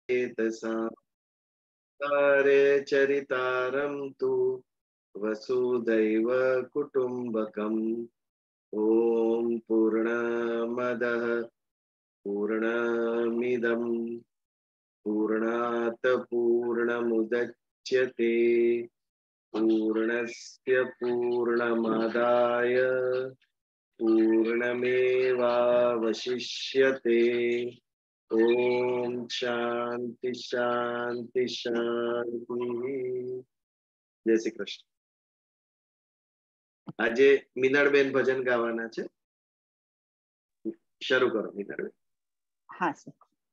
सारे चरितारं तु वसुदैव कुटुम्बकम्। ॐ पूर्णमदः पूर्णमिदं पूर्णात् पूर्णमुदच्यते पूर्णस्य पूर्णमादाय पूर्णमेवावशिष्यते। ओम शांति शांति शांति। जय श्री कृष्ण। આજે મીનળબેન ભજન ગાવાના છે, શરૂ કરો મીનળબેન। हाँ सर।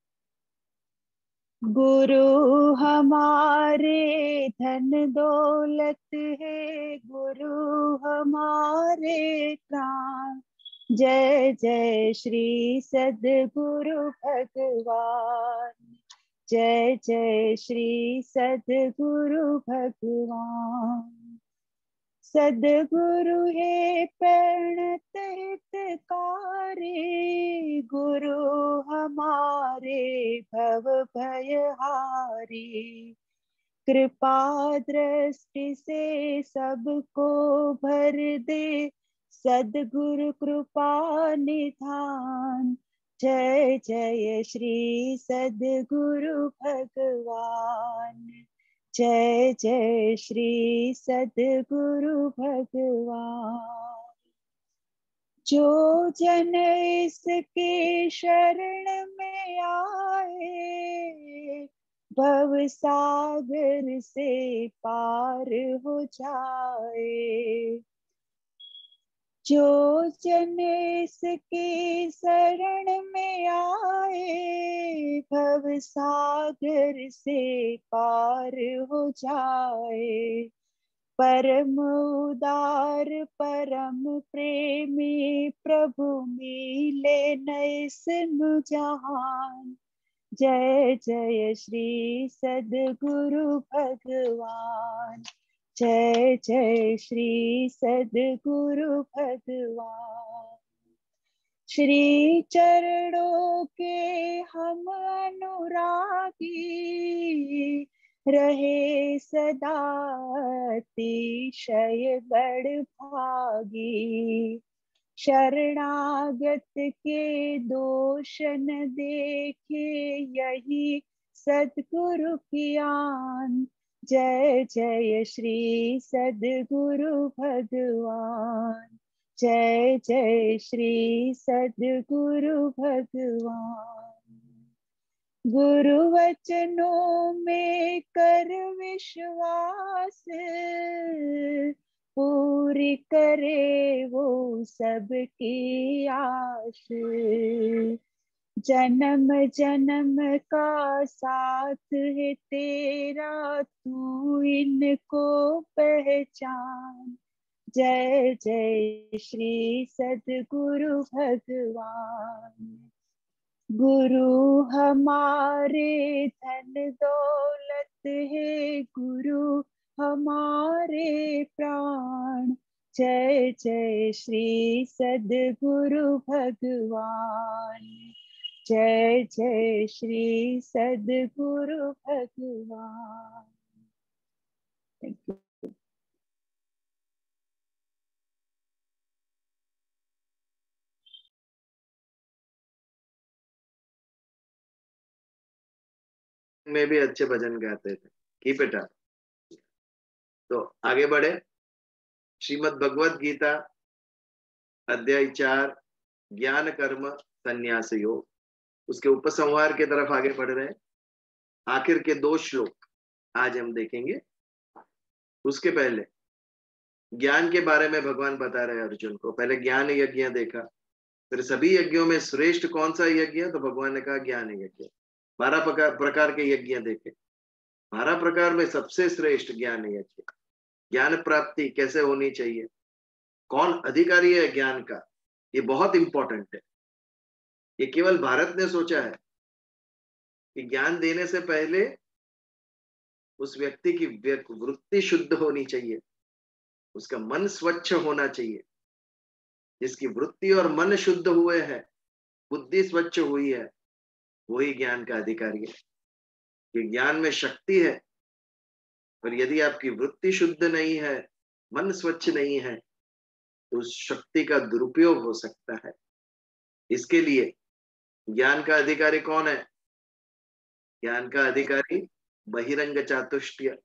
गुरु हमारे धन दौलत है, गुरु हमारे प्राण। जय जय श्री सद्गुरु भगवान, जय जय श्री सद्गुरु भगवान। सद्गुरु है प्रणत हितकारी, गुरु हमारे भव भयहारी। कृपा दृष्टि से सबको भर दे, सद्गुरु कृपा निधान। जय जय श्री सद्गुरु भगवान, जय जय श्री सद्गुरु भगवान। जो जन इसके शरण में आए, भव सागर से पार हो जाए। जो जन इसके शरण में आए, भव सागर से पार हो जाए। परम उदार परम प्रेमी प्रभु मिले नैसन जहान। जय जय श्री सद्गुरु भगवान, जय जय श्री सद्गुरु भगवान। श्री चरणों के हम अनुरागी, रहे सदा अतिशय बड़भागी। शरणागत के दोष न देखे, यही सद्गुरु की आन। जय जय श्री सद्गुरु भगवान, जय जय श्री सद्गुरु भगवान। गुरु वचनों में कर विश्वास, पूरी करे वो सबकी आस। जन्म जन्म का साथ है तेरा, तू इनको पहचान। जय जय श्री सद्गुरु भगवान। गुरु हमारे धन दौलत है, गुरु हमारे प्राण। जय जय श्री सद्गुरु भगवान, जय जय श्री सद्गुरु भगवान। Thank you. में भी अच्छे भजन गाते थे, कीप इट अप। तो आगे बढ़े। श्रीमद् भगवत गीता अध्याय 4 ज्ञान कर्म संन्यास योग, उसके उपसंहार की तरफ आगे बढ़ रहे हैं। आखिर के 2 श्लोक आज हम देखेंगे। उसके पहले ज्ञान के बारे में भगवान बता रहे हैं अर्जुन को। पहले ज्ञान यज्ञ देखा, फिर सभी यज्ञों में श्रेष्ठ कौन सा यज्ञ है, तो भगवान ने कहा ज्ञान यज्ञ। 12 प्रकार के यज्ञ देखे, 12 प्रकार में सबसे श्रेष्ठ ज्ञान यज्ञ। ज्ञान प्राप्ति कैसे होनी चाहिए, कौन अधिकारी है ज्ञान का, ये बहुत इंपॉर्टेंट है। ये केवल भारत ने सोचा है कि ज्ञान देने से पहले उस व्यक्ति की वृत्ति शुद्ध होनी चाहिए, उसका मन स्वच्छ होना चाहिए। जिसकी वृत्ति और मन शुद्ध हुए हैं, बुद्धि स्वच्छ हुई है, वही ज्ञान का अधिकारी है। कि ज्ञान में शक्ति है, पर यदि आपकी वृत्ति शुद्ध नहीं है, मन स्वच्छ नहीं है, तो उस शक्ति का दुरुपयोग हो सकता है। इसके लिए ज्ञान का अधिकारी कौन है? ज्ञान का अधिकारी बहिरंग चातुष्टय,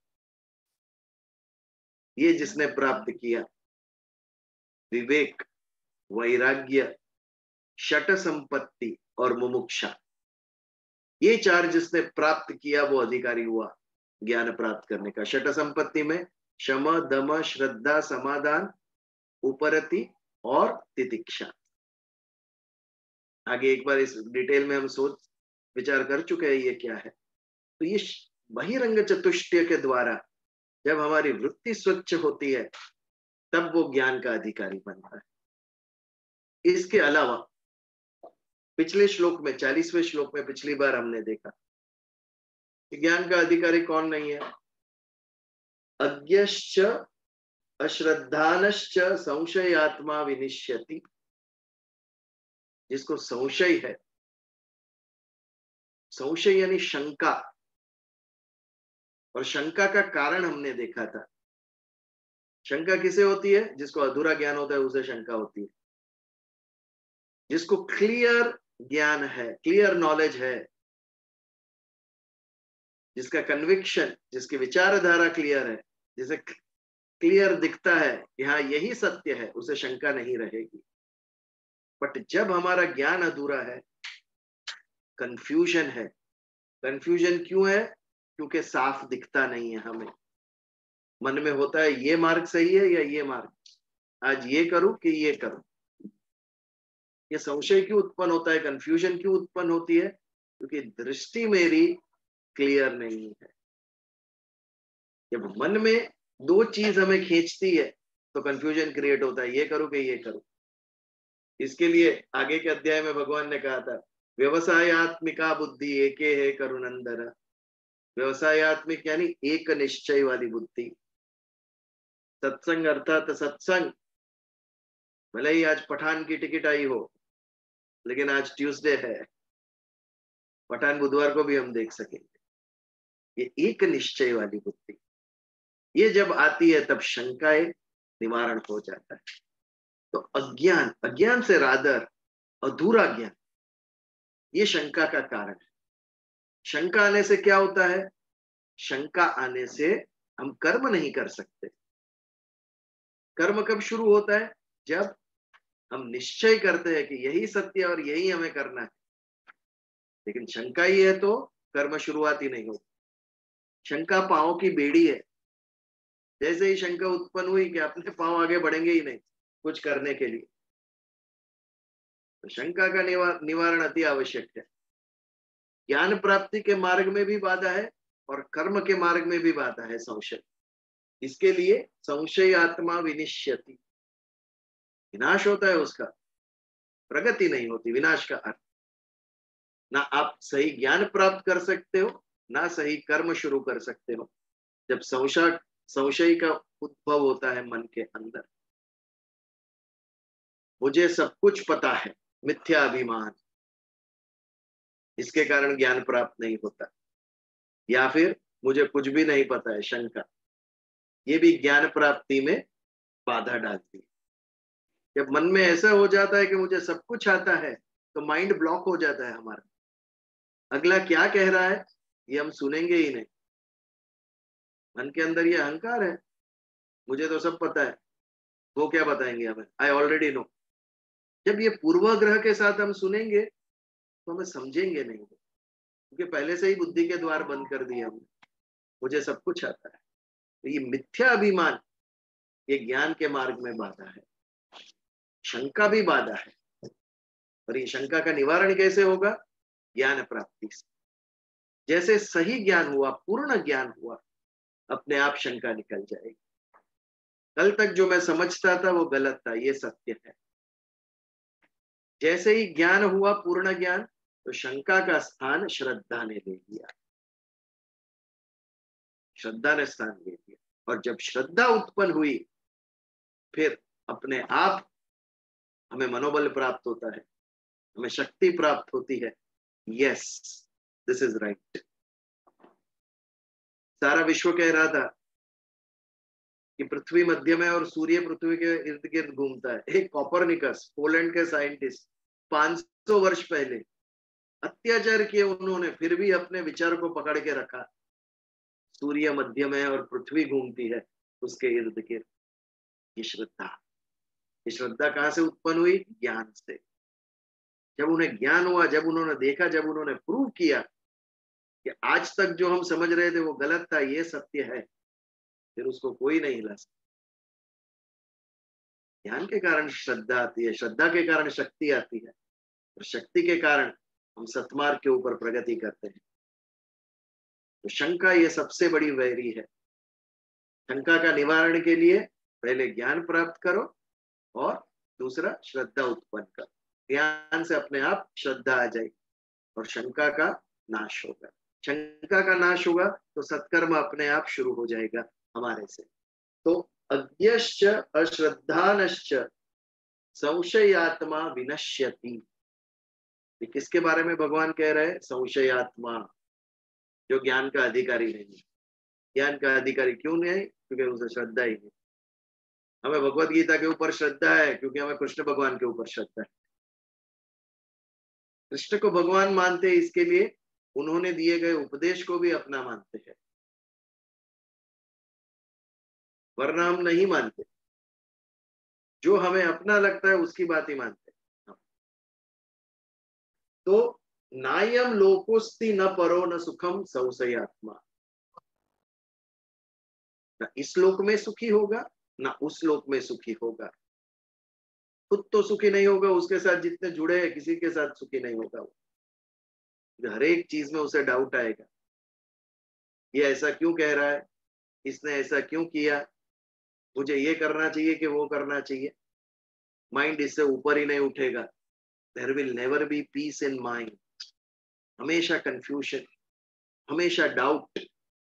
ये जिसने प्राप्त किया, विवेक, वैराग्य, षट संपत्ति और मुमुक्षा, ये चार जिसने प्राप्त किया वो अधिकारी हुआ ज्ञान प्राप्त करने का। षट संपत्ति में शम, दम, श्रद्धा, समाधान, उपरति और तितिक्षा। आगे एक बार इस डिटेल में हम सोच विचार कर चुके हैं ये क्या है। तो ये बहिरंग चतुष्टय के द्वारा जब हमारी वृत्ति स्वच्छ होती है, तब वो ज्ञान का अधिकारी बनता है। इसके अलावा पिछले श्लोक में, 40वें श्लोक में पिछली बार हमने देखा कि ज्ञान का अधिकारी कौन नहीं है? अज्ञश्च अश्रद्धानश्च संशयात्मा विनिश्यति। जिसको संशय है, संशय यानी शंका, और शंका का कारण हमने देखा था। शंका किसे होती है? जिसको अधूरा ज्ञान होता है उसे शंका होती है। जिसको क्लियर ज्ञान है, क्लियर नॉलेज है, जिसका कन्विक्शन, जिसकी विचारधारा क्लियर है, जिसे क्लियर दिखता है कि हाँ यही सत्य है, उसे शंका नहीं रहेगी। बट जब हमारा ज्ञान अधूरा है, कंफ्यूजन है। कंफ्यूजन क्यों है? क्योंकि साफ दिखता नहीं है हमें। मन में होता है ये मार्ग सही है या ये मार्ग, आज ये करूं कि ये करूं। ये संशय क्यों उत्पन्न होता है, कंफ्यूजन क्यों उत्पन्न होती है? क्योंकि दृष्टि मेरी क्लियर नहीं है। जब मन में दो चीज हमें खींचती है तो कंफ्यूजन क्रिएट होता है, ये करूं कि ये करूं। इसके लिए आगे के अध्याय में भगवान ने कहा था, व्यवसायत्मिका बुद्धि एके है करुनंदन। व्यवसायत्मिक यानी एक निश्चय वाली बुद्धि। सत्संग अर्थात सत्संग, भले ही आज पठान की टिकट आई हो, लेकिन आज ट्यूसडे है, पठान बुधवार को भी हम देख सकेंगे। ये एक निश्चय वाली बुद्धि, ये जब आती है तब शंकाएं निवारण हो जाता है। तो अज्ञान, अज्ञान से रादर अधूरा ज्ञान, ये शंका का कारण है। शंका आने से क्या होता है? शंका आने से हम कर्म नहीं कर सकते। कर्म कब शुरू होता है? जब हम निश्चय करते हैं कि यही सत्य और यही हमें करना है। लेकिन शंका ही है तो कर्म शुरुआत ही नहीं होती। शंका पांव की बेड़ी है। जैसे ही शंका उत्पन्न हुई कि अपने पांव आगे बढ़ेंगे ही नहीं कुछ करने के लिए, तो शंका का निवारण अति आवश्यक है। ज्ञान प्राप्ति के मार्ग में भी बाधा है और कर्म के मार्ग में भी बाधा है संशय। इसके लिए संशय आत्मा विनिश्यति, विनाश होता है उसका, प्रगति नहीं होती। विनाश का अर्थ ना आप सही ज्ञान प्राप्त कर सकते हो, ना सही कर्म शुरू कर सकते हो। जब संशय का उद्भव होता है मन के अंदर, मुझे सब कुछ पता है, मिथ्या अभिमान, इसके कारण ज्ञान प्राप्त नहीं होता। या फिर मुझे कुछ भी नहीं पता है, शंका, ये भी ज्ञान प्राप्ति में बाधा डालती है। जब मन में ऐसा हो जाता है कि मुझे सब कुछ आता है, तो माइंड ब्लॉक हो जाता है हमारा। अगला क्या कह रहा है ये हम सुनेंगे ही नहीं। मन के अंदर ये अहंकार है, मुझे तो सब पता है, वो क्या बताएंगे हमें, आई ऑलरेडी नो। जब ये पूर्वाग्रह के साथ हम सुनेंगे तो हमें समझेंगे नहीं, क्योंकि पहले से ही बुद्धि के द्वार बंद कर दिए हमने, मुझे सब कुछ आता है। तो ये मिथ्या अभिमान, ये ज्ञान के मार्ग में बाधा है। शंका भी बाधा है, और ये शंका का निवारण कैसे होगा? ज्ञान प्राप्ति से। जैसे सही ज्ञान हुआ, पूर्ण ज्ञान हुआ, अपने आप शंका निकल जाएगी। कल तक जो मैं समझता था वो गलत था, ये सत्य है। जैसे ही ज्ञान हुआ, पूर्ण ज्ञान, तो शंका का स्थान श्रद्धा ने ले लिया। श्रद्धा ने स्थान ले लिया, और जब श्रद्धा उत्पन्न हुई, फिर अपने आप हमें मनोबल प्राप्त होता है, हमें शक्ति प्राप्त होती है। Yes, this is right. सारा विश्व कह रहा था कि पृथ्वी मध्य में और सूर्य पृथ्वी के इर्द गिर्द घूमता है। एक कोपरनिकस, पोलैंड के साइंटिस्ट, 500 वर्ष पहले अत्याचार किए उन्होंने, फिर भी अपने विचार को पकड़ के रखा। सूर्य मध्य में और पृथ्वी घूमती है उसके इर्द गिर्द। ये श्रद्धा कहां से उत्पन्न हुई? ज्ञान से। जब उन्हें ज्ञान हुआ, जब उन्होंने देखा, जब उन्होंने प्रूव किया कि आज तक जो हम समझ रहे थे वो गलत था, ये सत्य है, फिर उसको कोई नहीं हिला सकता। ज्ञान के कारण श्रद्धा आती है, श्रद्धा के कारण शक्ति आती है, और शक्ति के कारण हम सत्मार्ग के ऊपर प्रगति करते हैं। तो शंका ये सबसे बड़ी वैरी है। शंका का निवारण के लिए पहले ज्ञान प्राप्त करो और दूसरा श्रद्धा उत्पन्न करो। ज्ञान से अपने आप श्रद्धा आ जाएगी और शंका का नाश होगा। शंका का नाश होगा तो सत्कर्म अपने आप शुरू हो जाएगा हमारे से। तो अज्ञश्च अश्रद्धानश्च संशयात्मा विनश्यति। किसके बारे में भगवान कह रहे हैं? संशयात्मा, जो ज्ञान का अधिकारी नहीं है। ज्ञान का अधिकारी क्यों नहीं है? क्योंकि उसे श्रद्धा ही नहीं। हमें भगवत गीता के ऊपर श्रद्धा है क्योंकि हमें कृष्ण भगवान के ऊपर श्रद्धा है। कृष्ण को भगवान मानते हैं, इसके लिए उन्होंने दिए गए उपदेश को भी अपना मानते हैं, वरना हम नहीं मानते। जो हमें अपना लगता है उसकी बात ही मानते हैं। तो नायम लोकोस्ति न परो न सुखम संशयात्मा। न इस लोक में सुखी होगा ना उस लोक में सुखी होगा। खुद तो सुखी नहीं होगा, उसके साथ जितने जुड़े हैं किसी के साथ सुखी नहीं होगा वो। हर एक चीज में उसे डाउट आएगा, ये ऐसा क्यों कह रहा है, इसने ऐसा क्यों किया, मुझे ये करना चाहिए कि वो करना चाहिए। माइंड इससे ऊपर ही नहीं उठेगा। There will never be peace in mind. हमेशा कंफ्यूजन, हमेशा डाउट।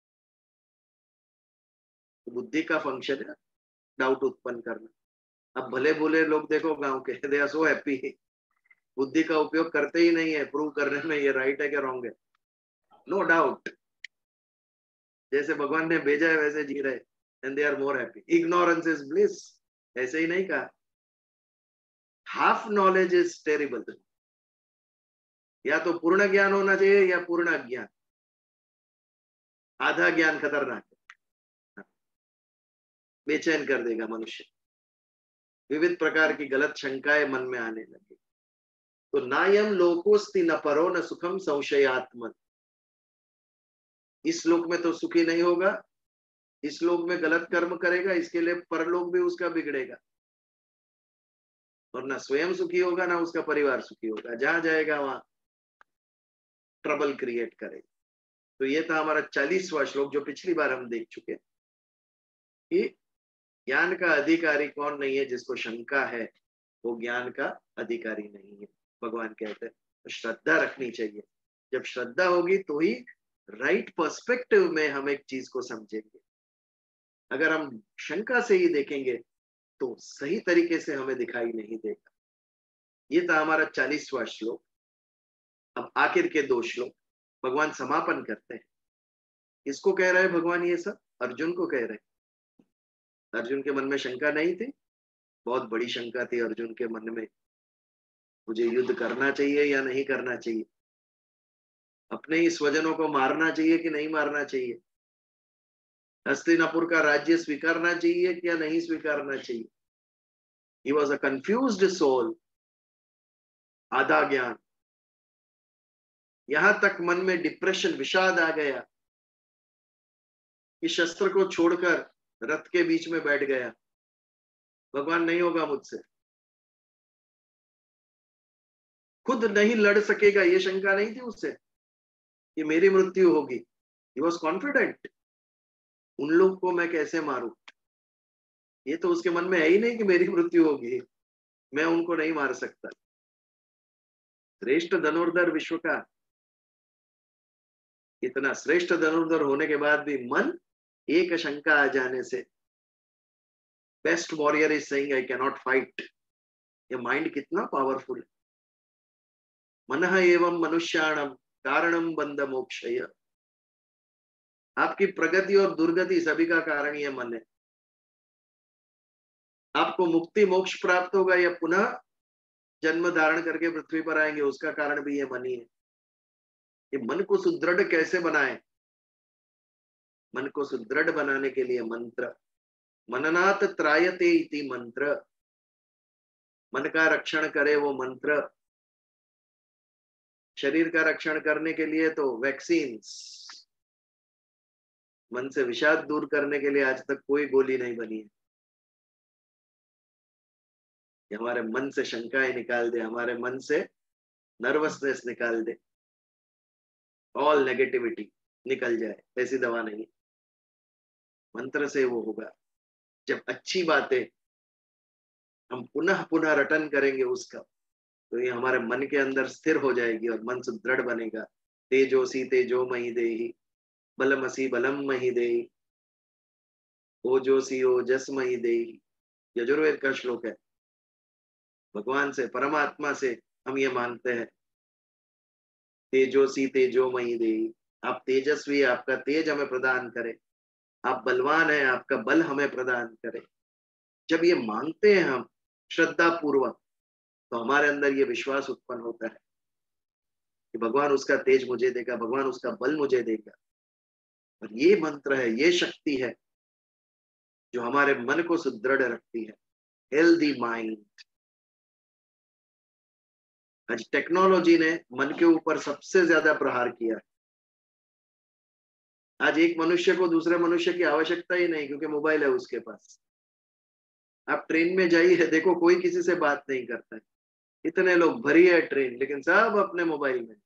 बुद्धि का फंक्शन है डाउट उत्पन्न करना। अब भले भोले लोग देखो गांव के, दे आर सो हैप्पी, बुद्धि का उपयोग करते ही नहीं है प्रूव करने में ये राइट है कि रॉन्ग है। नो डाउट, जैसे भगवान ने भेजा है वैसे जी रहे, and they are more happy. Ignorance is bliss, ऐसे ही नहीं कहा। Half knowledge is terrible. या तो पूर्ण ज्ञान होना चाहिए या पूर्ण अज्ञान। आधा ज्ञान खतरनाक है, बेचैन कर देगा मनुष्य। विविध प्रकार की गलत शंकाएं मन में आने लगी। तो नायम लोकोस्ति न परो न सुखम संशयात्मन। इस लोक में तो सुखी नहीं होगा, इस लोक में गलत कर्म करेगा, इसके लिए परलोक भी उसका बिगड़ेगा, और ना स्वयं सुखी होगा ना उसका परिवार सुखी होगा। जहां जाएगा वहां ट्रबल क्रिएट करेगा। तो ये था हमारा 40वां श्लोक, जो पिछली बार हम देख चुके कि ज्ञान का अधिकारी कौन नहीं है। जिसको शंका है वो ज्ञान का अधिकारी नहीं है। भगवान कहते हैं तो श्रद्धा रखनी चाहिए। जब श्रद्धा होगी तो ही राइट पर्सपेक्टिव में हम एक चीज को समझेंगे। अगर हम शंका से ही देखेंगे तो सही तरीके से हमें दिखाई नहीं देगा। ये था हमारा 40वां श्लोक। अब आखिर के 2 श्लोक भगवान समापन करते हैं। किसको कह रहे हैं भगवान ये सब? अर्जुन को कह रहे हैं। अर्जुन के मन में शंका नहीं थी? बहुत बड़ी शंका थी अर्जुन के मन में, मुझे युद्ध करना चाहिए या नहीं करना चाहिए, अपने ही स्वजनों को मारना चाहिए कि नहीं मारना चाहिए, हस्तिनापुर का राज्य स्वीकारना चाहिए या नहीं स्वीकारना चाहिए। He was a confused soul, आधा ज्ञान। यहां तक मन में डिप्रेशन, विषाद आ गया कि शस्त्र को छोड़कर रथ के बीच में बैठ गया। भगवान नहीं होगा मुझसे, खुद नहीं लड़ सकेगा, ये शंका नहीं थी उससे कि मेरी मृत्यु होगी। He was confident, उन लोग को मैं कैसे मारूं। ये तो उसके मन में है ही नहीं कि मेरी मृत्यु होगी, मैं उनको नहीं मार सकता। श्रेष्ठ धनुर्धर विश्व का, इतना श्रेष्ठ धनुर्धर होने के बाद भी मन एक शंका आ जाने से, best warrior is saying I can not fight. ये माइंड कितना पावरफुल है। मनः एवं मनुष्याणम कारणम बंध मोक्षय। आपकी प्रगति और दुर्गति सभी का कारण ये मन है। आपको मुक्ति मोक्ष प्राप्त होगा या पुनः जन्म धारण करके पृथ्वी पर आएंगे, उसका कारण भी ये मन ही है। ये मन को सुदृढ़ कैसे बनाए? मन को सुदृढ़ बनाने के लिए मंत्र, मननात् त्रायते इति मंत्र, मन का रक्षण करे वो मंत्र। शरीर का रक्षण करने के लिए तो वैक्सीन्स, मन से विषाद दूर करने के लिए आज तक कोई गोली नहीं बनी है। कि हमारे मन से शंकाएं निकाल दे, हमारे मन से नर्वसनेस निकाल दे, ऑल नेगेटिविटी निकल जाए, ऐसी दवा नहीं। मंत्र से वो होगा। जब अच्छी बातें हम पुनः पुनः रटन करेंगे उसका, तो ये हमारे मन के अंदर स्थिर हो जाएगी और मन सुदृढ़ बनेगा। तेजोसी तेजो मही देहि, बलमसी बलम मही देहि, ओजोसी ओजस मही देहि। यजुर्वेद का श्लोक है। भगवान से, परमात्मा से हम ये मांगते हैं, तेजोसी तेजो मही देहि, आप तेजस्वी, आपका तेज हमें प्रदान करे। आप बलवान हैं, आपका बल हमें प्रदान करे। जब ये मांगते हैं हम श्रद्धा पूर्वक, तो हमारे अंदर ये विश्वास उत्पन्न होता है कि भगवान उसका तेज मुझे देगा, भगवान उसका बल मुझे देगा। और ये मंत्र है, ये शक्ति है जो हमारे मन को सुदृढ़ रखती है। Healthy mind. आज टेक्नोलॉजी ने मन के ऊपर सबसे ज्यादा प्रहार किया। आज एक मनुष्य को दूसरे मनुष्य की आवश्यकता ही नहीं, क्योंकि मोबाइल है उसके पास। आप ट्रेन में जाइए, देखो कोई किसी से बात नहीं करता है। इतने लोग भरी है ट्रेन, लेकिन सब अपने मोबाइल में,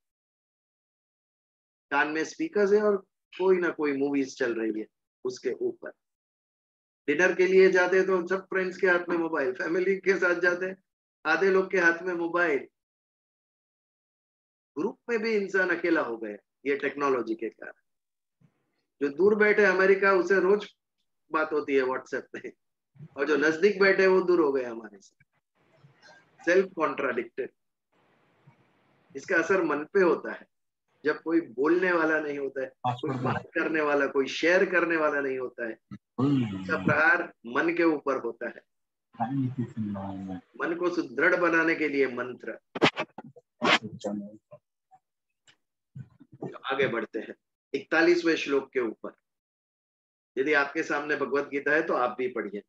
कान में स्पीकर्स है और कोई ना कोई मूवीज चल रही है उसके ऊपर। डिनर के लिए जाते तो सब फ्रेंड्स के हाथ में मोबाइल, फैमिली के साथ जाते आधे लोग के हाथ में मोबाइल। ग्रुप में भी इंसान अकेला हो गया ये टेक्नोलॉजी के कारण। जो दूर बैठे अमेरिका, उसे रोज बात होती है व्हाट्सएप पे, और जो नजदीक बैठे वो दूर हो गए हमारे से। Self contradicted. इसका असर मन पे होता है। जब कोई बोलने वाला नहीं होता है, कोई बात करने वाला, कोई शेयर करने वाला नहीं होता है, इसका प्रहार मन के ऊपर होता है। मन को सुदृढ़ बनाने के लिए मंत्र। आगे बढ़ते हैं 41वें श्लोक के ऊपर। यदि आपके सामने भगवत गीता है तो आप भी पढ़िए।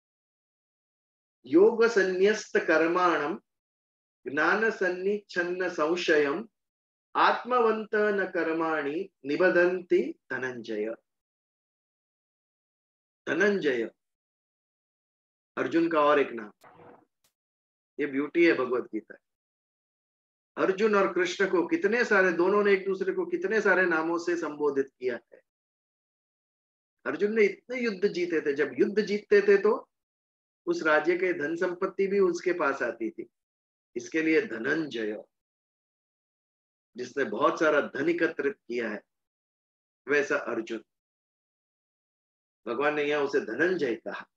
योग संन्यस्त कर्माणम ज्ञान सन्निच्छन्न संशयम आत्मवंत न कर्माणि निबधन्ति धनंजय। धनंजय अर्जुन का और एक नाम। ये ब्यूटी है भगवत गीता। अर्जुन और कृष्ण को कितने सारे, दोनों ने एक दूसरे को कितने सारे नामों से संबोधित किया है। अर्जुन ने इतने युद्ध जीते थे, जब युद्ध जीतते थे तो उस राज्य के धन संपत्ति भी उसके पास आती थी। इसके लिए धनंजय, जिसने बहुत सारा धन एकत्रित किया है, वैसा अर्जुन। भगवान ने यहां उसे धनंजय कहा।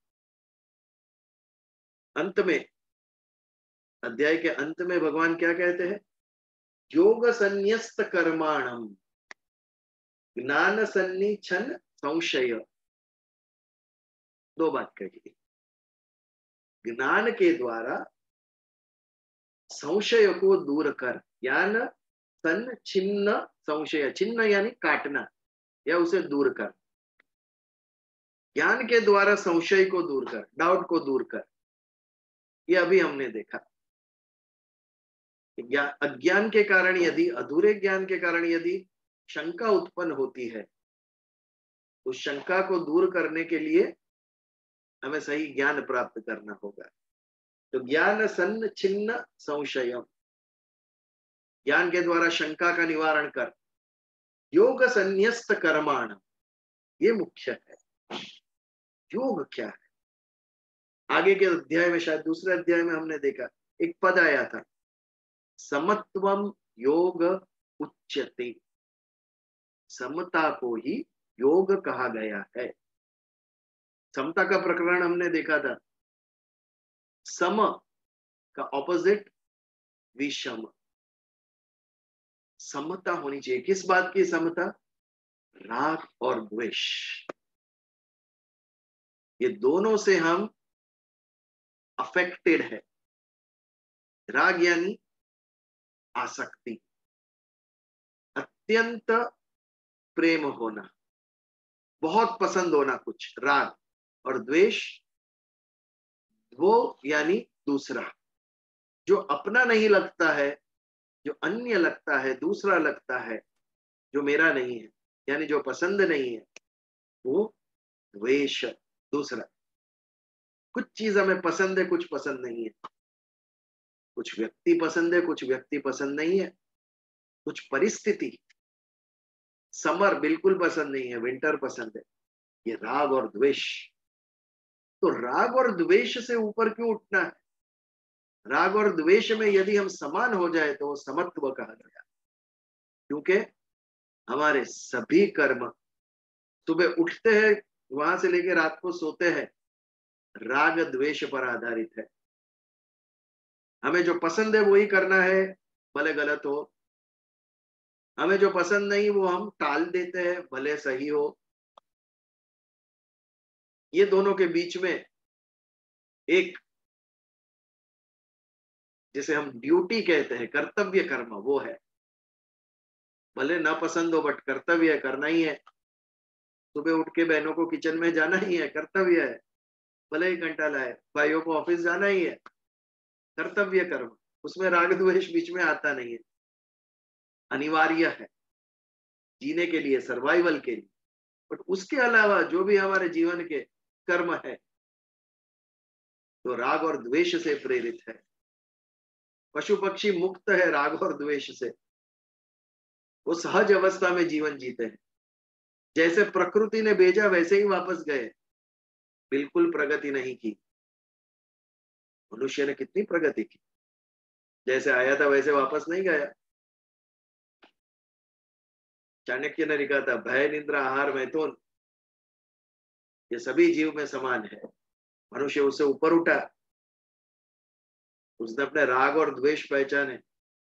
अंत में, अध्याय के अंत में भगवान क्या कहते हैं? योग संन्यस्त कर्माणम ज्ञान सन्निच्छन्न संशय। दो बात कही। ज्ञान के द्वारा संशय को दूर कर, ज्ञान सन छिन्न संशय, छिन्न यानी काटना या उसे दूर कर। ज्ञान के द्वारा संशय को दूर कर, डाउट को दूर कर। ये अभी हमने देखा। अज्ञान के कारण यदि, अधूरे ज्ञान के कारण यदि शंका उत्पन्न होती है, उस शंका को दूर करने के लिए हमें सही ज्ञान प्राप्त करना होगा। तो ज्ञान सन्न छिन्न संशय, ज्ञान के द्वारा शंका का निवारण कर। योग संन्यस्त कर्माण, ये मुख्य है। योग क्या है? आगे के अध्याय में, शायद दूसरे अध्याय में हमने देखा, एक पद आया था, समत्वम योग उच्यते। समता को ही योग कहा गया है। समता का प्रकरण हमने देखा था। सम का ऑपोजिट विषम। समता होनी चाहिए। किस बात की समता? राग और द्वेष, ये दोनों से हम अफेक्टेड है। राग यानी आसक्ति, अत्यंत प्रेम होना, बहुत पसंद होना कुछ, राग। और द्वेष, वो यानी दूसरा, जो अपना नहीं लगता है, जो अन्य लगता है, दूसरा लगता है, जो मेरा नहीं है, यानी जो पसंद नहीं है, वो द्वेष। दूसरा, कुछ चीज हमें पसंद है, कुछ पसंद नहीं है, कुछ व्यक्ति पसंद है, कुछ व्यक्ति पसंद नहीं है, कुछ परिस्थिति, समर बिल्कुल पसंद नहीं है, विंटर पसंद है, ये राग और द्वेष। तो राग और द्वेष से ऊपर क्यों उठना है? राग और द्वेष में यदि हम समान हो जाए तो वो समत्व कहा गया, क्योंकि हमारे सभी कर्म, सुबह उठते हैं वहां से लेकर रात को सोते हैं, राग द्वेष पर आधारित है। हमें जो पसंद है वही करना है, भले गलत हो। हमें जो पसंद नहीं वो हम टाल देते हैं, भले सही हो। ये दोनों के बीच में एक, जिसे हम ड्यूटी कहते हैं, कर्तव्य कर्म, वो है। भले ना पसंद हो बट कर्तव्य है, करना ही है। सुबह उठ के बहनों को किचन में जाना ही है, कर्तव्य है, भले ही घंटा लाए। भाइयों को ऑफिस जाना ही है, कर्तव्य कर्म। उसमें राग द्वेष बीच में आता नहीं है, अनिवार्य है जीने के लिए, सर्वाइवल के लिए। बट उसके अलावा जो भी हमारे जीवन के कर्म है, तो राग और द्वेष से प्रेरित है। पशु पक्षी मुक्त है राग और द्वेष से, वो सहज अवस्था में जीवन जीते हैं। जैसे प्रकृति ने भेजा वैसे ही वापस गए, बिल्कुल प्रगति नहीं की। मनुष्य ने कितनी प्रगति की, जैसे आया था वैसे वापस नहीं गया। चाणक्य ने लिखा था, भय, निद्रा, आहार, मैथुन, ये सभी जीव में समान है। मनुष्य उससे ऊपर उठा, उसने अपने राग और द्वेष पहचाने,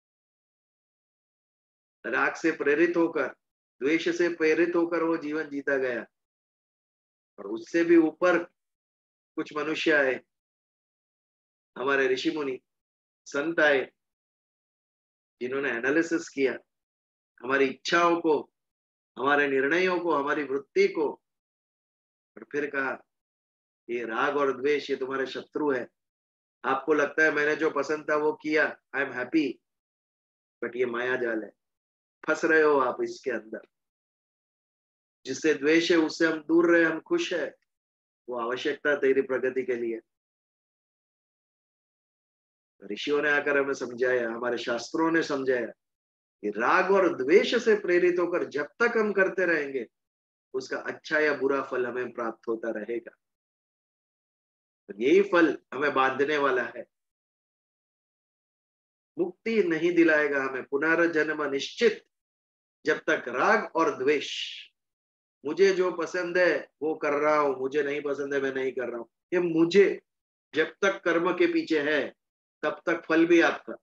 राग से प्रेरित होकर, द्वेष से प्रेरित होकर वो जीवन जीता गया। और उससे भी ऊपर कुछ मनुष्य आए, हमारे ऋषि मुनि संत आए, जिन्होंने एनालिसिस किया हमारी इच्छाओं को, हमारे निर्णयों को, हमारी वृत्ति को, और फिर कहा ये राग और द्वेष ये तुम्हारे शत्रु है। आपको लगता है मैंने जो पसंद था वो किया, आई एम हैप्पी, बट ये माया जाल है, फंस रहे हो आप इसके अंदर। जिससे द्वेष है उससे हम दूर रहे, हम खुश है, वो आवश्यकता तेरी प्रगति के लिए। ऋषियों ने आकर हमें समझाया, हमारे शास्त्रों ने समझाया कि राग और द्वेष से प्रेरित होकर जब तक हम करते रहेंगे, उसका अच्छा या बुरा फल हमें प्राप्त होता रहेगा। तो यही फल हमें बांधने वाला है, मुक्ति नहीं दिलाएगा हमें, पुनर्जन्म निश्चित। जब तक राग और द्वेष, मुझे जो पसंद है वो कर रहा हूं, मुझे नहीं पसंद है मैं नहीं कर रहा हूं, ये मुझे जब तक कर्म के पीछे है तब तक फल भी आपका।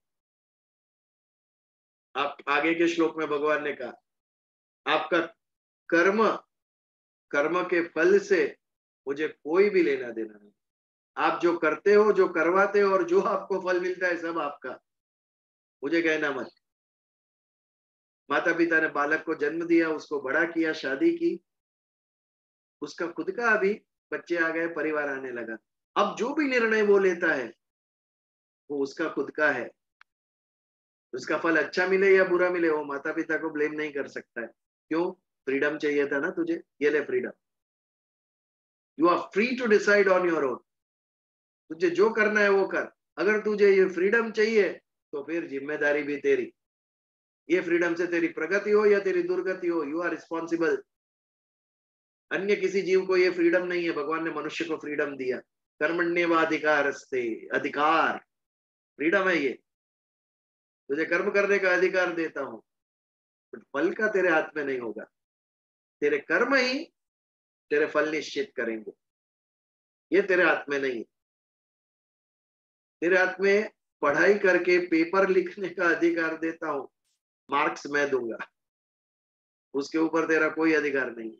आप आगे के श्लोक में भगवान ने कहा, आपका कर्म, कर्म के फल से मुझे कोई भी लेना देना नहीं। आप जो करते हो, जो करवाते हो, और जो आपको फल मिलता है सब आपका, मुझे कहना मत। माता पिता ने बालक को जन्म दिया, उसको बड़ा किया, शादी की, उसका खुद का अभी बच्चे आ गए, परिवार आने लगा। अब जो भी निर्णय वो लेता है वो उसका खुद का है। उसका फल अच्छा मिले या बुरा मिले, वो माता पिता को ब्लेम नहीं कर सकता है। क्यों? फ्रीडम चाहिए था ना तुझे, ये ले freedom. You are free to decide on your own. तुझे जो करना है वो कर। अगर तुझे ये फ्रीडम चाहिए तो फिर जिम्मेदारी भी तेरी। ये फ्रीडम से तेरी प्रगति हो या तेरी दुर्गति हो, यू आर रिस्पॉन्सिबल। अन्य किसी जीव को ये फ्रीडम नहीं है, भगवान ने मनुष्य को फ्रीडम दिया। कर्मण्येवाधिकारस्ते, अधिकार, फ्रीडम है ये। तुझे कर्म करने का अधिकार देता हूं, बट फल का तेरे हाथ में नहीं होगा। तेरे कर्म ही तेरे फल निश्चित करेंगे, ये तेरे हाथ में नहीं। तेरे हाथ में पढ़ाई करके पेपर लिखने का अधिकार देता हूं, मार्क्स मैं दूंगा। उसके ऊपर तेरा कोई अधिकार नहीं।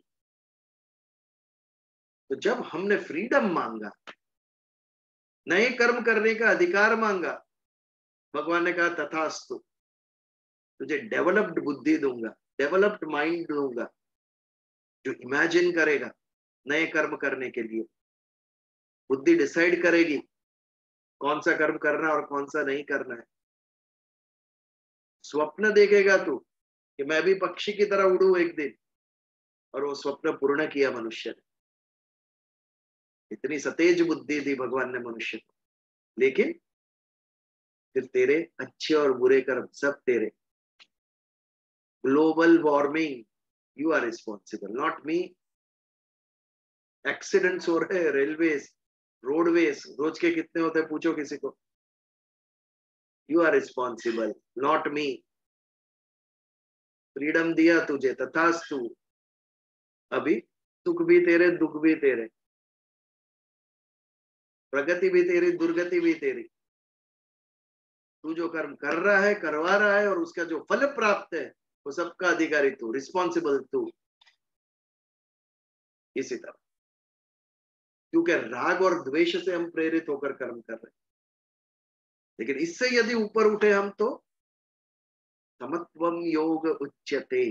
तो जब हमने फ्रीडम मांगा, नए कर्म करने का अधिकार मांगा, भगवान ने कहा तथास्तु, तुझे डेवलप्ड बुद्धि दूंगा, डेवलप्ड माइंड दूंगा, जो इमेजिन करेगा नए कर्म करने के लिए। बुद्धि डिसाइड करेगी कौन सा कर्म करना और कौन सा नहीं करना है। स्वप्न देखेगा तू कि मैं भी पक्षी की तरह उड़ू एक दिन, और वो स्वप्न पूर्ण किया मनुष्य ने। इतनी सतेज बुद्धि दी भगवान ने मनुष्य को। लेकिन फिर तेरे अच्छे और बुरे कर्म सब तेरे। Global warming, you are responsible, not me. Accidents हो रहे हैं, रेलवेज, रोडवेज, रोज के कितने होते हैं पूछो किसी को। You are responsible, not me. Freedom दिया तुझे, तथास्तु। अभी सुख भी तेरे, दुख भी तेरे, प्रगति भी तेरी, दुर्गति भी तेरी। तू जो कर्म कर रहा है, करवा रहा है, और उसका जो फल प्राप्त है वो सबका अधिकारी तू, रिस्पॉन्सिबल तू। इसी तरह, क्योंकि राग और द्वेष से हम प्रेरित होकर कर्म कर रहे हैं। लेकिन इससे यदि ऊपर उठे हम तो समत्वम योग उच्यते।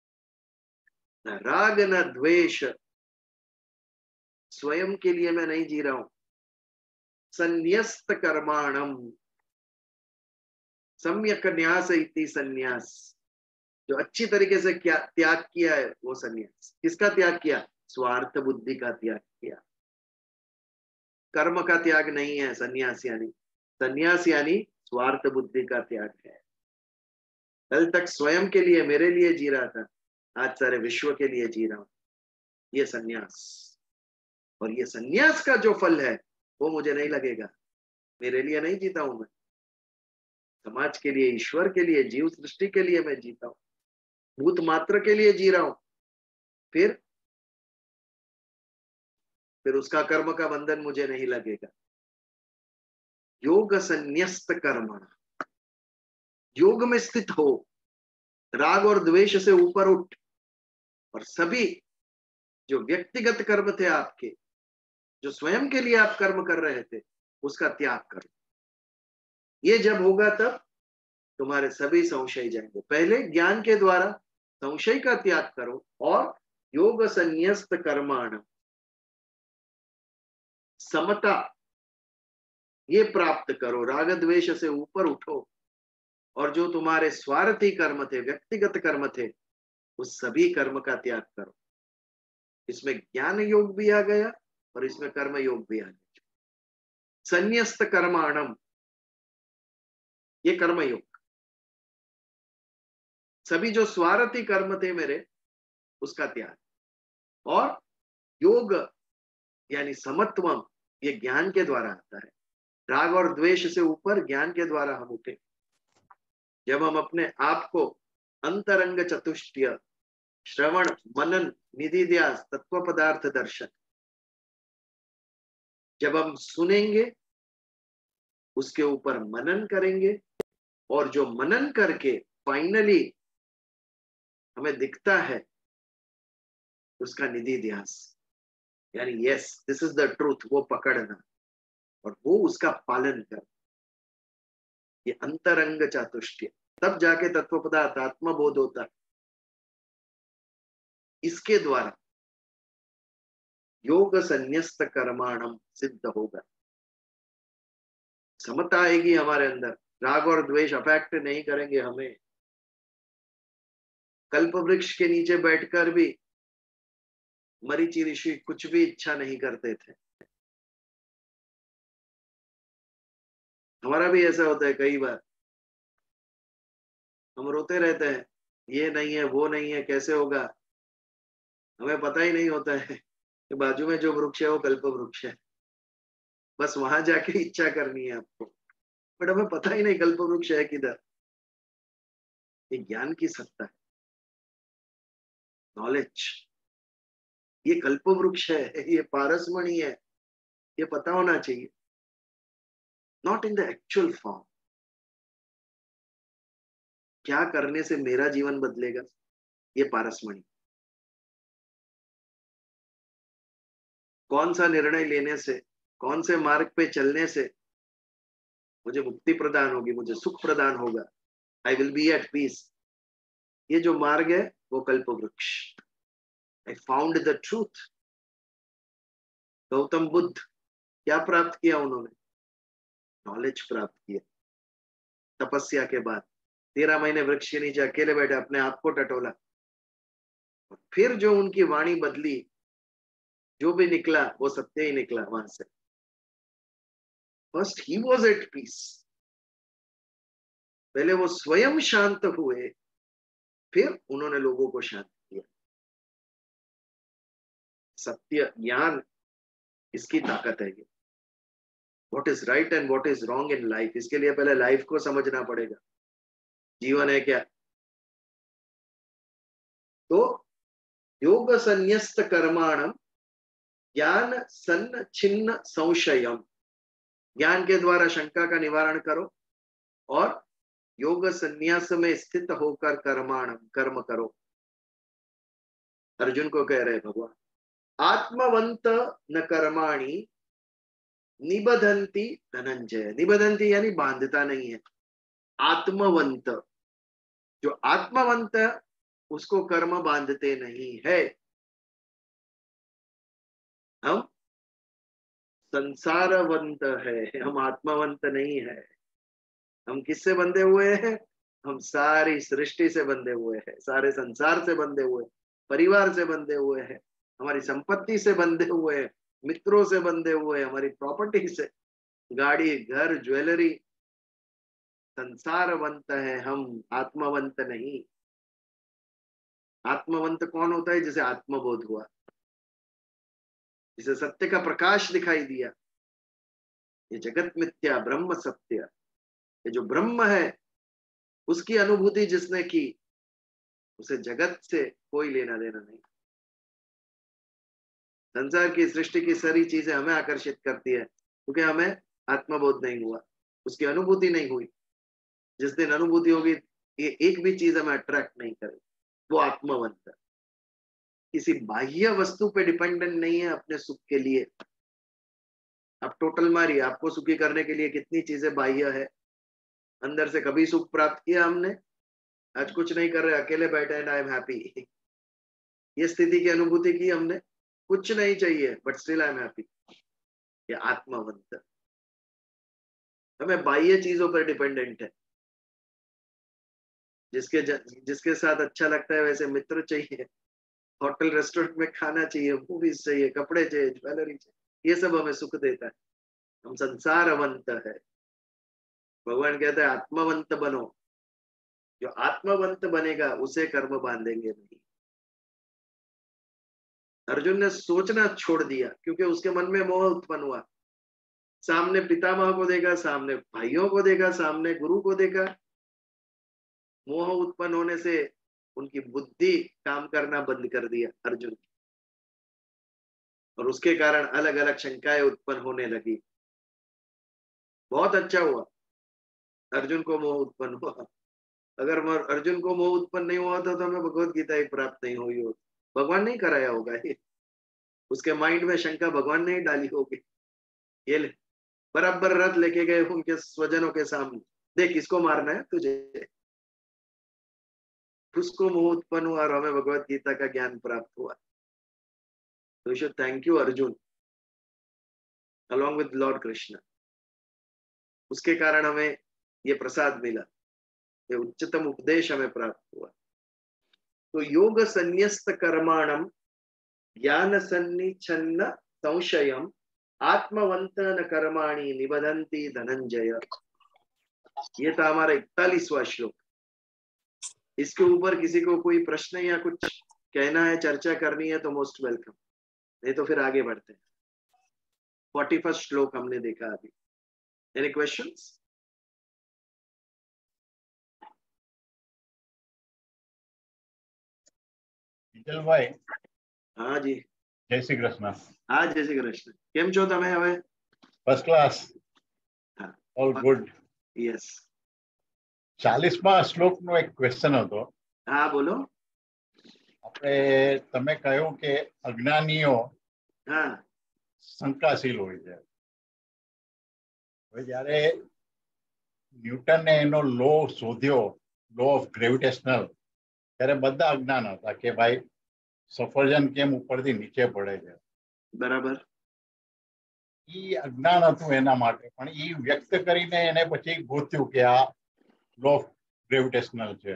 न राग न द्वेष, स्वयं के लिए मैं नहीं जी रहा हूं। संन्यस्त कर्माणम, सम्यक न्यास इति संन्यास, जो अच्छी तरीके से क्या त्याग किया है वो संन्यास। किसका त्याग किया? स्वार्थ बुद्धि का त्याग किया। कर्म का त्याग नहीं है संन्यास यानी। संन्यास यानी स्वार्थ बुद्धि का त्याग है। कल तक स्वयं के लिए, मेरे लिए जी रहा था, आज सारे विश्व के लिए जी रहा हूं। ये संन्यास। और ये संन्यास का जो फल है वो मुझे नहीं लगेगा। मेरे लिए नहीं जीता हूं मैं, समाज के लिए, ईश्वर के लिए, जीव सृष्टि के लिए मैं जीता हूं, भूत मात्र के लिए जी रहा हूं। फिर उसका कर्म का बंधन मुझे नहीं लगेगा। योग संन्यस्त कर्म, योग में स्थित हो, राग और द्वेष से ऊपर उठ, और सभी जो व्यक्तिगत कर्म थे आपके, जो स्वयं के लिए आप कर्म कर रहे थे, उसका त्याग करो। ये जब होगा तब तुम्हारे सभी संशय जाएंगे। पहले ज्ञान के द्वारा संशय का त्याग करो, और योग संन्यस्त कर्माण, समता ये प्राप्त करो, राग द्वेष से ऊपर उठो, और जो तुम्हारे स्वार्थी कर्म थे, व्यक्तिगत कर्म थे, उस सभी कर्म का त्याग करो। इसमें ज्ञान योग भी आ गया और इसमें कर्म योग भी आ गया। संन्यस्त कर्माणम, ये कर्म योग। सभी जो स्वार्थी कर्म थे मेरे, उसका त्याग। और योग यानी समत्वम, ये ज्ञान के द्वारा आता है। राग और द्वेष से ऊपर ज्ञान के द्वारा हम उठे। जब हम अपने आप को अंतरंग चतुष्टय, श्रवण, मनन, निधिध्यास, तत्व पदार्थ दर्शन, जब हम सुनेंगे, उसके ऊपर मनन करेंगे, और जो मनन करके फाइनली हमें दिखता है, उसका निधिध्यास यानी yes this is the truth, वो पकड़ना और वो उसका पालन करना। ये अंतरंग चातुष्टय, तब जाके तत्व पदार्थ आत्मबोध होता है। इसके द्वारा योग संन्यस्त कर्माणम सिद्ध होगा। समता आएगी हमारे अंदर, राग और द्वेष अफेक्ट नहीं करेंगे हमें। कल्प वृक्ष के नीचे बैठकर भी मरीचि ऋषि कुछ भी इच्छा नहीं करते थे। हमारा भी ऐसा होता है कई बार, हम रोते रहते हैं, ये नहीं है, वो नहीं है, कैसे होगा। हमें पता ही नहीं होता है कि बाजू में जो वृक्ष है वो कल्प वृक्ष है। बस वहां जाके इच्छा करनी है आपको, बट हमें पता ही नहीं कल्प वृक्ष है किधर। ये ज्ञान की सत्ता है, नॉलेज। ये कल्प वृक्ष है, ये पारसमणि है, ये पता होना चाहिए। Not in the actual form. क्या करने से मेरा जीवन बदलेगा, ये पारसमणि। कौन सा निर्णय लेने से, कौन से मार्ग पे चलने से मुझे मुक्ति प्रदान होगी, मुझे सुख प्रदान होगा, I will be at peace, ये जो मार्ग है वो कल्प वृक्ष। I found the truth. Gautam Buddha क्या प्राप्त किया उन्होंने? नॉलेज प्राप्त किया। तपस्या के बाद 13 महीने वृक्ष के नीचे अकेले बैठे, अपने आप को टटोला, और फिर जो उनकी वाणी बदली, जो भी निकला वो सत्य ही निकला वहां से। First he was at peace, पहले वो स्वयं शांत हुए, फिर उन्होंने लोगों को शांत किया। सत्य ज्ञान, इसकी ताकत है ये। What is right and what is wrong in life, इसके लिए पहले लाइफ को समझना पड़ेगा। जीवन है क्या? तो योग संन्यस्त कर्माणम ज्ञान सन्न छिन्न संशयम, ज्ञान के द्वारा शंका का निवारण करो और योग संन्यास में स्थित होकर कर्माणम, कर्म करो। अर्जुन को कह रहे भगवान, आत्मवंत न कर्माणि निबधंती धनंजय। निबधंती यानी बांधता नहीं है। आत्मवंत, जो आत्मवंत है उसको कर्म बांधते नहीं है। हम संसारवंत है, हम आत्मवंत नहीं है। हम किससे बंधे हुए हैं? हम सारी सृष्टि से बंधे हुए हैं, सारे संसार से बंधे हुए, परिवार से बंधे हुए हैं, हमारी संपत्ति से बंधे हुए हैं, मित्रों से बंधे हुए, हमारी प्रॉपर्टी से, गाड़ी, घर, ज्वेलरी। संसारवंत है हम, आत्मवंत नहीं। आत्मवंत कौन होता है? जिसे आत्मबोध हुआ, जिसे सत्य का प्रकाश दिखाई दिया। ये जगत मिथ्या, ब्रह्म सत्य, ये जो ब्रह्म है उसकी अनुभूति जिसने की, उसे जगत से कोई लेना देना नहीं। संसार की, सृष्टि की सारी चीजें हमें आकर्षित करती है क्योंकि हमें आत्मबोध नहीं हुआ, उसकी अनुभूति नहीं हुई। जिस दिन अनुभूति होगी, ये एक भी चीज हमें अट्रैक्ट नहीं करेगी, वो आत्मवंत है। किसी बाह्य वस्तु पे डिपेंडेंट नहीं है अपने सुख के लिए। आप टोटल मारिए, आपको सुखी करने के लिए कितनी चीजें बाह्य है। अंदर से कभी सुख प्राप्त किया हमने? आज कुछ नहीं कर रहे, अकेले बैठे एंड आई एम हैप्पी, ये स्थिति की अनुभूति की हमने? कुछ नहीं चाहिए but still I am happy. ये आत्मवंत। हमें बाह्य चीजों पर डिपेंडेंट है। जिसके साथ अच्छा लगता है वैसे मित्र चाहिए, होटल रेस्टोरेंट में खाना चाहिए, मूवीज चाहिए, कपड़े चाहिए, ज्वेलरी चाहिए, ये सब हमें सुख देता है। हम संसारवंत है। भगवान कहते हैं आत्मवंत बनो। जो आत्मवंत बनेगा उसे कर्म बांधेंगे नहीं। अर्जुन ने सोचना छोड़ दिया क्योंकि उसके मन में मोह उत्पन्न हुआ। सामने पितामह को देखा, सामने भाइयों को देखा, सामने गुरु को देखा। मोह उत्पन्न होने से उनकी बुद्धि काम करना बंद कर दिया अर्जुन की, और उसके कारण अलग अलग शंकाएं उत्पन्न होने लगी। बहुत अच्छा हुआ अर्जुन को मोह उत्पन्न हुआ। अगर अर्जुन को मोह उत्पन्न नहीं हुआ था तो हमें भगवत गीता ही प्राप्त नहीं हुई हो। भगवान नहीं कराया होगा ये, उसके माइंड में शंका भगवान ने ही डाली होगी। ये ले, बराबर रथ लेके गए उनके स्वजनों के सामने, देख इसको मारना है तुझे। उसको मोह उत्पन्न हुआ और हमें भगवत गीता का ज्ञान प्राप्त हुआ। तो we should thank you Arjun along with Lord Krishna. उसके कारण हमें ये प्रसाद मिला, ये उच्चतम उपदेश हमें प्राप्त हुआ। तो योग संन्यस्त कर्माणम ज्ञान सन्निच्छन्न संशयम आत्मवंत न कर्माणि निबधंती धनंजय। ये था हमारा 41वां श्लोक। इसके ऊपर किसी को कोई प्रश्न या कुछ कहना है, चर्चा करनी है तो मोस्ट वेलकम, नहीं तो फिर आगे बढ़ते हैं। 41st श्लोक हमने देखा अभी। Any questions? भाई हाँ जी, जय श्री कृष्ण। हाँ जय श्री कृष्ण। केम छो तमे? हवे first class, all good. Yes. 40वां શ્લોક નો એક ક્વેશ્ચન હતો। हाँ बोलो। આપણે તમે કહ્યું કે અજ્ઞાનીઓ હા શંકાશીલ હોય છે. હવે જ્યારે ન્યૂટને એનો લો શોધ્યો, લો ઓફ ગ્રેવિટેશનલ, ત્યારે બધા અજ્ઞાન હતા કે ભાઈ સફરજન કેમ ઉપરથી નીચે પડે છે. બરાબર. એ અજ્ઞાન હતું એના માટે, પણ એ વ્યક્ત કરીને એને પછી ગોત્યું કે આ લો ઓફ ગ્રેવિટેશનલ છે.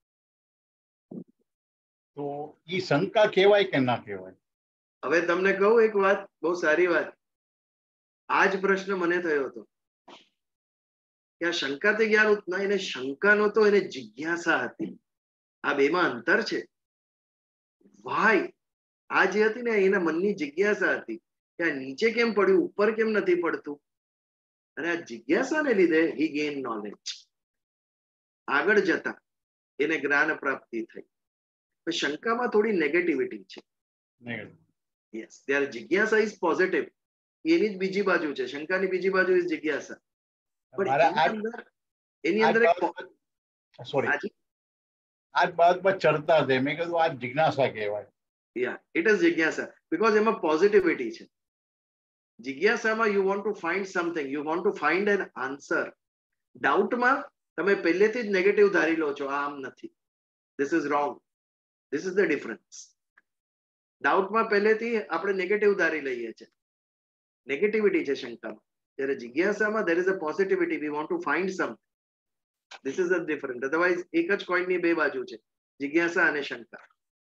તો એ શંકા કહેવાય કે ના કહેવાય? હવે તમને કહું એક વાત, બહુ સારી વાત. આ જ પ્રશ્ન મને થયો હતો કે આ શંકાથી જ્ઞાન ઉત્પન્ન, એને શંકા નહોતો, એને જિજ્ઞાસા હતી. આ બેમાં અંતર છે. વાય આ જે હતી ને એના મનની જિજ્ઞાસા હતી કે આ નીચે કેમ પડ્યું, ઉપર કેમ નથી પડતું. અને આ જિજ્ઞાસાને લીધે હી ગેઇન નોલેજ. આગળ જતા એને જ્ઞાન પ્રાપ્તિ થઈ. શંકામાં થોડી નેગેટિવિટી છે. યસ, ત્યારે જિજ્ઞાસા ઇઝ પોઝિટિવ. એની જ બીજી બાજુ છે. શંકાની બીજી બાજુ ઇઝ જિજ્ઞાસા. પણ એની અંદર સોરી, આ બાબતમાં ચર્ચા છે. મેં કીધું આ જિજ્ઞાસા કહેવાય. યા, ઇટ ઇઝ જિજ્ઞાસા, બીકોઝ એમાં પોઝિટિવિટી છે. જિજ્ઞાસામાં you want to find something, you want to find an answer. ડાઉટમાં તમે પહેલેથી જ નેગેટિવ ધારી લો છો, આમ નથી, this is wrong, this is the difference. ડાઉટમાં પહેલેથી આપણે નેગેટિવ ધારી લઈએ છીએ, નેગેટિવિટી છે શંકામાં. જ્યારે જિજ્ઞાસામાં there is a positivity, we want to find something. This is the difference. Otherwise એક જ કોઈનની બે બાજુ છે, જિજ્ઞાસા અને શંકા.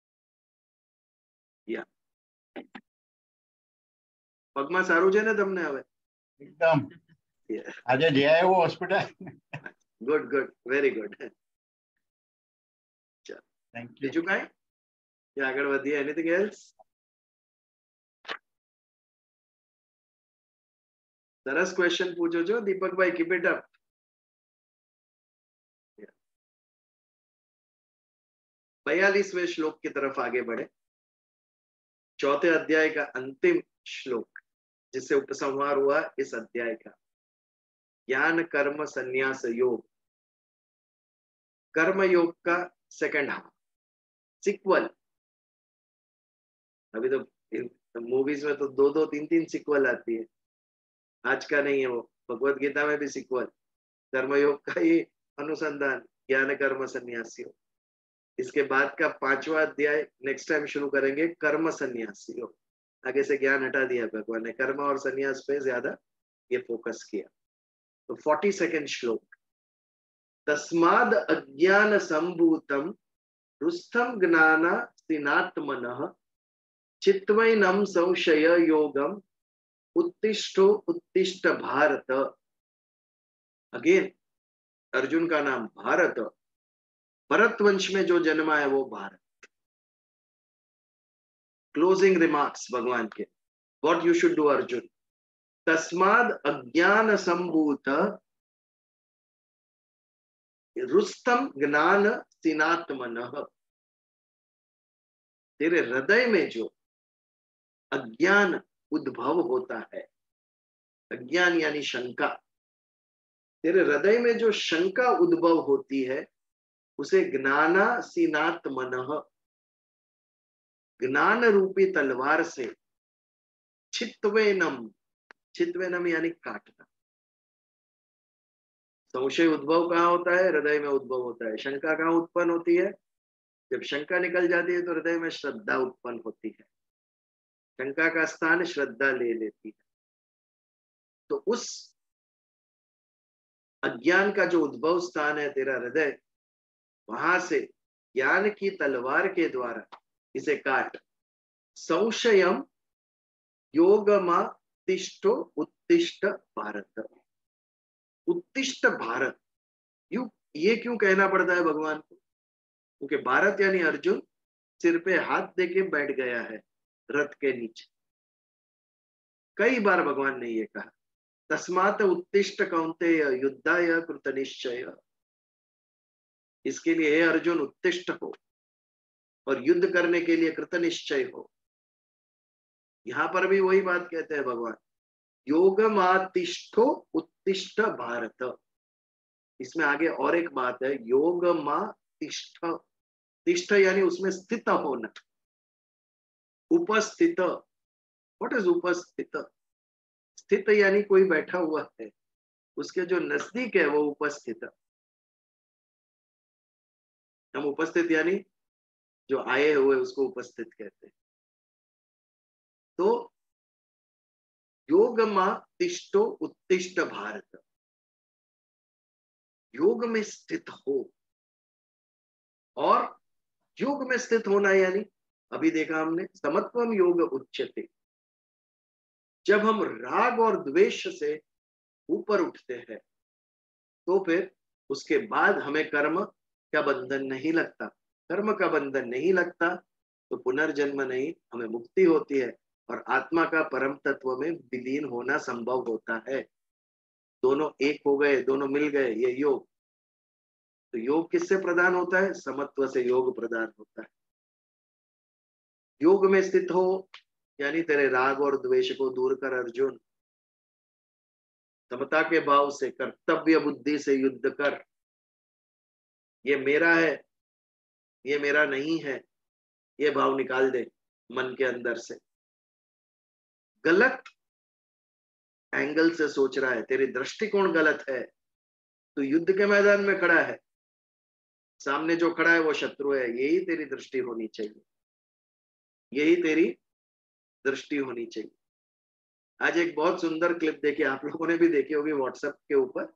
યા, પગમાં સારું છે ને તમને હવે? એકદમ. આજે જઈ આવ્યો hospital. Good good, very good. Thank you. બીજું કાંઈ કે આગળ વધીએ? Anything else? સરસ ક્વેશ્ચન પૂછો છો દીપકભાઈ, કીપ ઇટ અપ. 42वें श्लोक की तरफ आगे बढ़े. चौथे अध्याय का अंतिम श्लोक जिससे उपसंहार हुआ इस अध्याय का, ज्ञान कर्म संन्यास योग. कर्म योग का सेकंड हाफ, सिक्वल. अभी तो मूवीज में तो दो दो तीन तीन सिक्वल आती है. आज का नहीं है वो, भगवत गीता में भी सिक्वल. कर्मयोग का ही अनुसंधान, ज्ञान कर्म संन्यास योग. इसके बाद का 5वां अध्याय नेक्स्ट टाइम शुरू करेंगे, कर्म संन्यास योग. आगे से ज्ञान हटा दिया भगवान ने, कर्म और संन्यास पे ज्यादा ये फोकस किया. तो 42nd श्लोक, तस्माद अज्ञान संभूतम रुस्थम ज्ञान सिनात्मनः चित्वैनम संशय योगम उत्तिष्ठो उत्तिष्ठ भारत. अगेन अर्जुन का नाम भारत, भरत वंश में जो जन्मा है वो भारत. क्लोजिंग रिमार्क्स भगवान के, what you should do Arjun. तस्माद अज्ञान संभूत रुस्तम ज्ञान सिनात्मनः. तेरे हृदय में जो अज्ञान उद्भव होता है, अज्ञान यानी शंका, तेरे हृदय में जो शंका उद्भव होती है उसे ज्ञानासीनात्मनः, ज्ञान रूपी तलवार से छित्वेनम, छित्वेनम यानी काटना. संशय उद्भव कहाँ होता है? हृदय में उद्भव होता है. शंका कहाँ उत्पन्न होती है? जब शंका निकल जाती है तो हृदय में श्रद्धा उत्पन्न होती है. शंका का स्थान श्रद्धा ले लेती है. तो उस अज्ञान का जो उद्भव स्थान है तेरा हृदय, वहां से ज्ञान की तलवार के द्वारा इसे काट. संशयम योगमा तिष्ठो उत्तिष्ठ भारत. उत्तिष्ठ भारत, ये क्यों कहना पड़ता है भगवान को? क्योंकि भारत यानी अर्जुन सिर पे हाथ देके बैठ गया है रथ के नीचे. कई बार भगवान ने ये कहा, तस्मात् उत्तिष्ठ कौन्तेय युद्धाय कृतनिश्चय. इसके लिए हे अर्जुन उत्तिष्ठ हो और युद्ध करने के लिए कृतनिश्चय हो. यहां पर भी वही बात कहते हैं भगवान, योगमातिष्ठो उत्तिष्ठ भारत. इसमें आगे और एक बात है, योगमातिष्ठ, तिष्ठ यानी उसमें स्थित होना, उपस्थित। व्हाट इज उपस्थित? स्थित यानी कोई बैठा हुआ है, उसके जो नजदीक है वो उपस्थित। हम उपस्थित यानी जो आए हुए उसको उपस्थित कहते हैं। तो योग मा तिष्ठो उत्तिष्ठ भारत, योग में स्थित हो। और योग में स्थित होना यानी अभी देखा हमने समत्वम योग उच्यते, जब हम राग और द्वेष से ऊपर उठते हैं तो फिर उसके बाद हमें कर्म का बंधन नहीं लगता। कर्म का बंधन नहीं लगता तो पुनर्जन्म नहीं, हमें मुक्ति होती है और आत्मा का परम तत्व में विलीन होना संभव होता है। दोनों एक हो गए, दोनों मिल गए, ये योग। तो योग किससे प्रदान होता है? समत्व से योग प्रदान होता है। योग में स्थित हो यानी तेरे राग और द्वेष को दूर कर अर्जुन, समता के भाव से, कर्तव्य बुद्धि से युद्ध कर। ये मेरा है, ये मेरा नहीं है, ये भाव निकाल दे मन के अंदर से। गलत एंगल से सोच रहा है, तेरी दृष्टिकोण गलत है। तो युद्ध के मैदान में खड़ा है, सामने जो खड़ा है वो शत्रु है, यही तेरी दृष्टि होनी चाहिए, यही तेरी दृष्टि होनी चाहिए। आज एक बहुत सुंदर क्लिप देखी, आप लोगों ने भी देखी होगी व्हाट्सएप के ऊपर।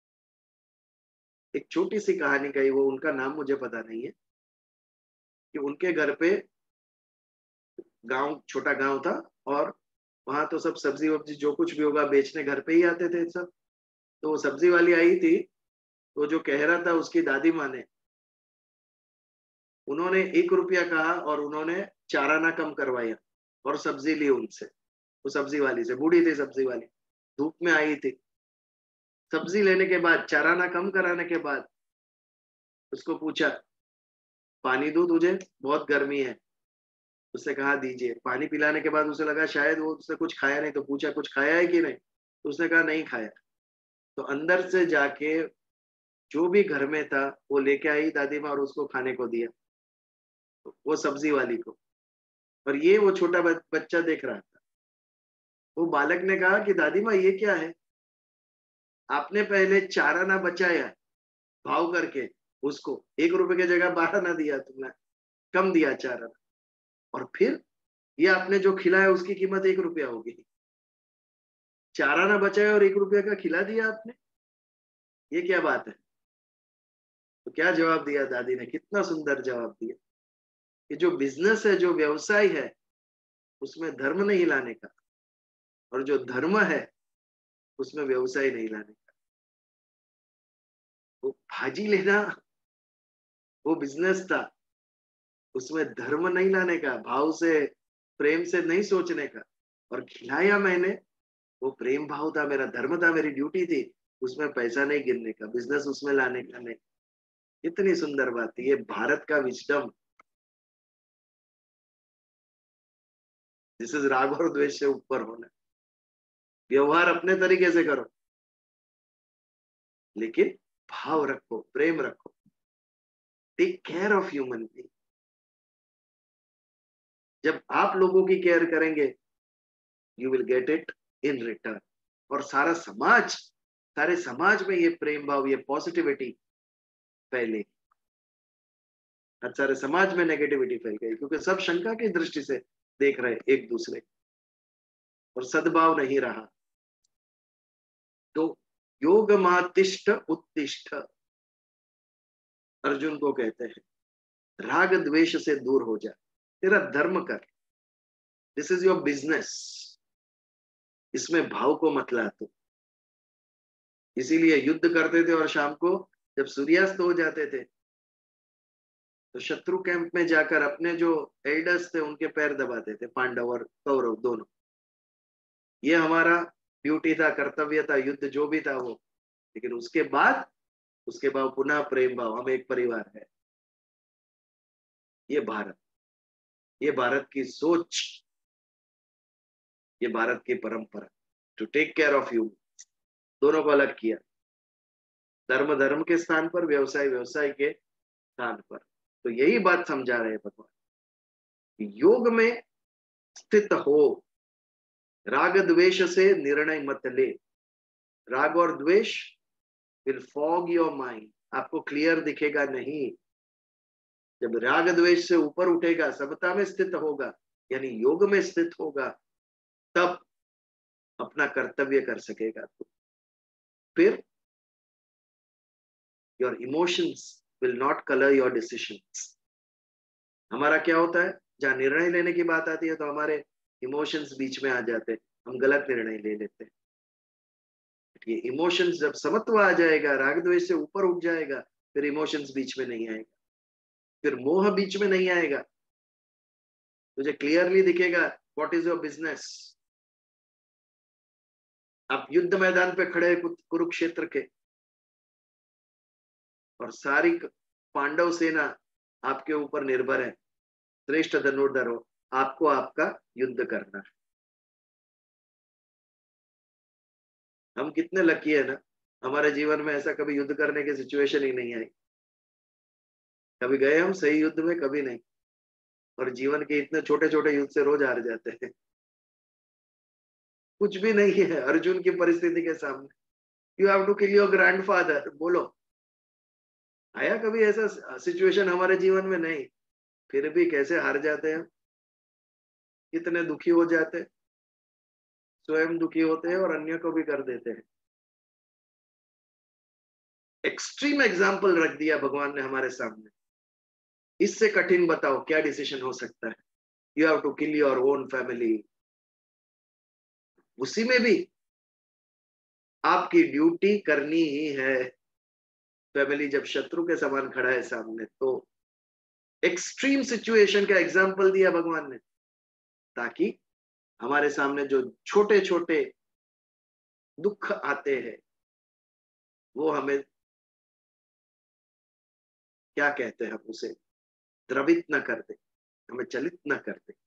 एक छोटी सी कहानी कही, वो उनका नाम मुझे पता नहीं है, कि उनके घर पे, गांव, छोटा गांव था और वहां तो सब सब्जी वब्जी जो कुछ भी होगा बेचने घर पे ही आते थे सब। तो वो सब्जी वाली आई थी, तो जो कह रहा था उसकी दादी माँ ने, उन्होंने 1 रुपया कहा और उन्होंने चाराना कम करवाया और सब्जी ली उनसे, वो सब्जी वाली से। बूढ़ी थी सब्जी वाली, धूप में आई थी। सब्जी लेने के बाद, चाराना कम कराने के बाद उसको पूछा, पानी दूं तुझे, बहुत गर्मी है। उसने कहा दीजिए। पानी पिलाने के बाद उसे लगा शायद वो उसने कुछ खाया नहीं, तो पूछा कुछ खाया है कि नहीं, तो उसने कहा नहीं खाया। तो अंदर से जाके जो भी घर में था वो लेके आई दादी माँ और उसको खाने को दिया, तो वो सब्जी वाली को। और ये वो छोटा बच्चा देख रहा था। वो बालक ने कहा कि दादी माँ ये क्या है, आपने पहले चाराना बचाया भाव करके, उसको 1 रुपए की जगह 12 दिया, तुमने कम दिया चाराना, और फिर ये आपने जो खिलाया उसकी कीमत 1 रुपया होगी। चाराना बचाया और 1 रुपया का खिला दिया आपने, ये क्या बात है? तो क्या जवाब दिया दादी ने, कितना सुंदर जवाब दिया कि जो बिजनेस है, जो व्यवसाय है, उसमें धर्म नहीं लाने का, और जो धर्म है उसमें व्यवसाय नहीं लाने का। वो भाजी लेना वो बिजनेस था, उसमें धर्म नहीं लाने का, भाव से, प्रेम से नहीं सोचने का। और खिलाया मैंने, वो प्रेम भाव था, मेरा धर्म था, मेरी ड्यूटी थी, उसमें पैसा नहीं गिनने का, बिजनेस उसमें लाने का नहीं। इतनी सुंदर बात है, ये भारत का विजडम। दिस इज राग और द्वेष से ऊपर होना। व्यवहार अपने तरीके से करो, लेकिन भाव रखो, प्रेम रखो, take care of human being. जब आप लोगों की केयर करेंगे, you will get it in return. और सारे समाज में ये प्रेम भाव, ये पॉजिटिविटी फैलेगी। और सारे समाज में नेगेटिविटी फैल गई, क्योंकि सब शंका की दृष्टि से देख रहे एक दूसरे, और सद्भाव नहीं रहा। तो योग मातिष्ठ उत्तिष्ठ, अर्जुन को कहते हैं राग द्वेष से दूर हो जा, तेरा धर्म कर, दिस इज योर बिजनेस, इसमें भाव को मत ला तू। इसीलिए युद्ध करते थे और शाम को जब सूर्यास्त हो जाते थे तो शत्रु कैंप में जाकर अपने जो एल्डर्स थे उनके पैर दबाते थे, पांडव और कौरव दोनों। ये हमारा ड्यूटी था, कर्तव्य था, युद्ध जो भी था वो। लेकिन उसके बाद पुनः प्रेम भाव, हम एक परिवार है। ये भारत की सोच, ये भारत की परंपरा, to take care of you. दोनों को अलग किया, धर्म धर्म के स्थान पर, व्यवसाय व्यवसाय के स्थान पर। तो यही बात समझा रहे भगवान, योग में स्थित हो, राग द्वेष से निर्णय मत ले। राग और द्वेष विल फॉग योर माइंड, आपको क्लियर दिखेगा नहीं। जब राग द्वेष से ऊपर उठेगा, समता में स्थित होगा, यानी योग में स्थित होगा, तब अपना कर्तव्य कर सकेगा। तो फिर your emotions will not colour your decisions. हमारा क्या होता है, जहां निर्णय लेने की बात आती है तो हमारे इमोशंस बीच में आ जाते हैं, हम गलत निर्णय ले लेते हैं। ये इमोशंस जब समत्व आ जाएगा, राग द्वेष से ऊपर उठ जाएगा, फिर इमोशंस बीच में नहीं आएगा, फिर मोह बीच में नहीं आएगा। तुझे क्लियरली दिखेगा व्हाट इज योर बिजनेस। आप युद्ध मैदान पे खड़े कुरुक्षेत्र के, और सारी पांडव सेना आपके ऊपर निर्भर है, श्रेष्ठ धनुर्धर हो, आपको आपका युद्ध करना है। हम कितने लकी है ना, हमारे जीवन में ऐसा कभी युद्ध करने की सिचुएशन ही नहीं आई। कभी गए हम सही युद्ध में, कभी नहीं। और जीवन के इतने छोटे छोटे युद्ध से रोज हार जाते हैं। कुछ भी नहीं है अर्जुन की परिस्थिति के सामने। You have to kill your grandfather, बोलो आया कभी ऐसा सिचुएशन हमारे जीवन में? नहीं। फिर भी कैसे हार जाते हैं, कितने दुखी हो जाते हैं, स्वयं दुखी होते हैं और अन्य को भी कर देते हैं। एक्सट्रीम एग्जाम्पल रख दिया भगवान ने हमारे सामने। इससे कठिन बताओ क्या डिसीजन हो सकता है? You have to kill your own family. उसी में भी आपकी ड्यूटी करनी ही है। फैमिली जब शत्रु के समान खड़ा है सामने, तो एक्सट्रीम सिचुएशन का एग्जाम्पल दिया भगवान ने, ताकि हमारे सामने जो छोटे छोटे दुख आते हैं वो हमें, क्या कहते हैं, हम उसे द्रवित न कर दे, हमें चलित न कर दे।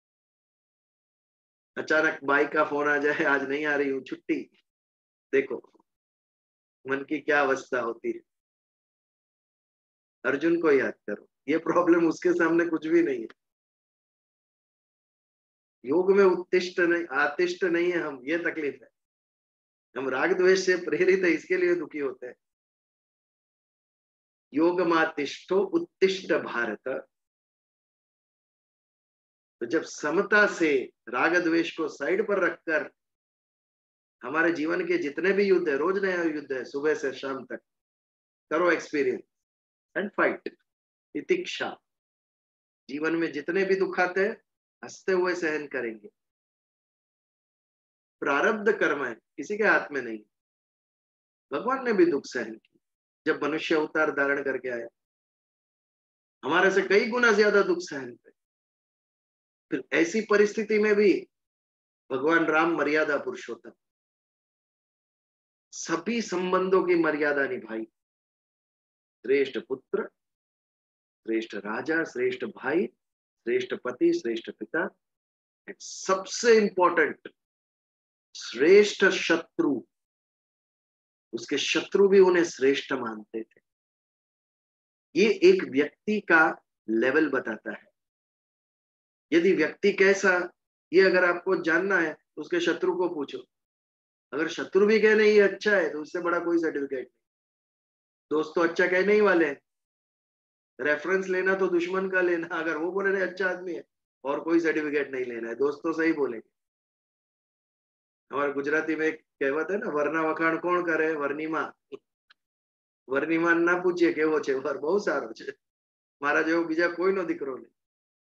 अचानक बाई का फोन आ जाए, आज नहीं आ रही हूं छुट्टी, देखो मन की क्या अवस्था होती है। अर्जुन को याद करो, ये प्रॉब्लम उसके सामने कुछ भी नहीं है। योग में उत्तिष्ठ नहीं, आतिष्ठ नहीं है हम, ये तकलीफ है। हम राग द्वेष से प्रेरित है, इसके लिए दुखी होते हैं। योग मातिष्ठो उत्तिष्ठ भारत। तो जब समता से राग द्वेष को साइड पर रखकर हमारे जीवन के जितने भी युद्ध है, रोज नया युद्ध है, सुबह से शाम तक करो एक्सपीरियंस एंड फाइट। तितिक्षा, जीवन में जितने भी दुख आते हैं हंसते हुए सहन करेंगे। प्रारब्ध कर्म है, किसी के हाथ में नहीं। भगवान ने भी दुख सहन किया जब मनुष्य अवतार धारण करके आया, हमारे से कई गुना ज्यादा दुख सहन किए। फिर ऐसी परिस्थिति में भी भगवान राम मर्यादा पुरुषोत्तम, सभी संबंधों की मर्यादा निभाई। श्रेष्ठ पुत्र, श्रेष्ठ राजा, श्रेष्ठ भाई, श्रेष्ठ पति, श्रेष्ठ पिता, सबसे इंपॉर्टेंट श्रेष्ठ शत्रु। उसके शत्रु भी उन्हें श्रेष्ठ मानते थे। ये एक व्यक्ति का लेवल बताता है। यदि व्यक्ति कैसा, ये अगर आपको जानना है तो उसके शत्रु को पूछो। अगर शत्रु भी कहने ये अच्छा है तो उससे बड़ा कोई सर्टिफिकेट नहीं। दोस्त तो अच्छा कहने ही वाले हैं, रेफरेंस लेना तो दुश्मन का लेना। अगर वो बोले रहे अच्छा आदमी है, और कोई सर्टिफिकेट नहीं लेना है, दोस्त तो सही बोलेंगे। हमारे गुजराती में एक कहावत है ना, वरना वखाण कौन करे वर्णिमा। वर्णिमा ना पूछिए केવો છે, वर બહુ સારો છે, મારા જેવો બીજા કોઈનો દીકરો नहीं।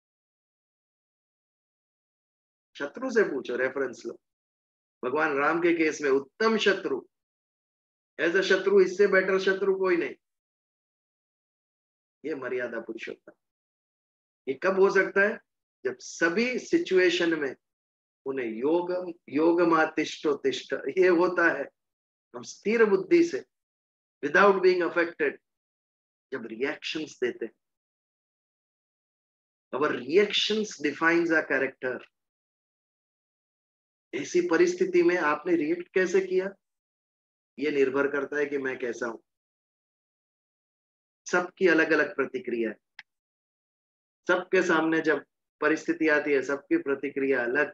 शत्रु से पूछो, रेफरेंस लो। भगवान राम के केस में उत्तम शत्रु, एज अ शत्रु, इससे बेटर शत्रु कोई नहीं। ये मर्यादा पुरुषोत्तम। ये कब हो सकता है? जब सभी सिचुएशन में उन्हें योग मातिष्ठो तिष्ठ, ये होता है। हम स्थिर बुद्धि से, विदाउट बीइंग अफेक्टेड, जब रिएक्शंस देते हैं, our reactions defines our character. ऐसी परिस्थिति में आपने रिएक्ट कैसे किया, ये निर्भर करता है कि मैं कैसा हूं। सबकी अलग अलग प्रतिक्रिया है। सबके सामने जब परिस्थिति आती है, सबकी प्रतिक्रिया अलग।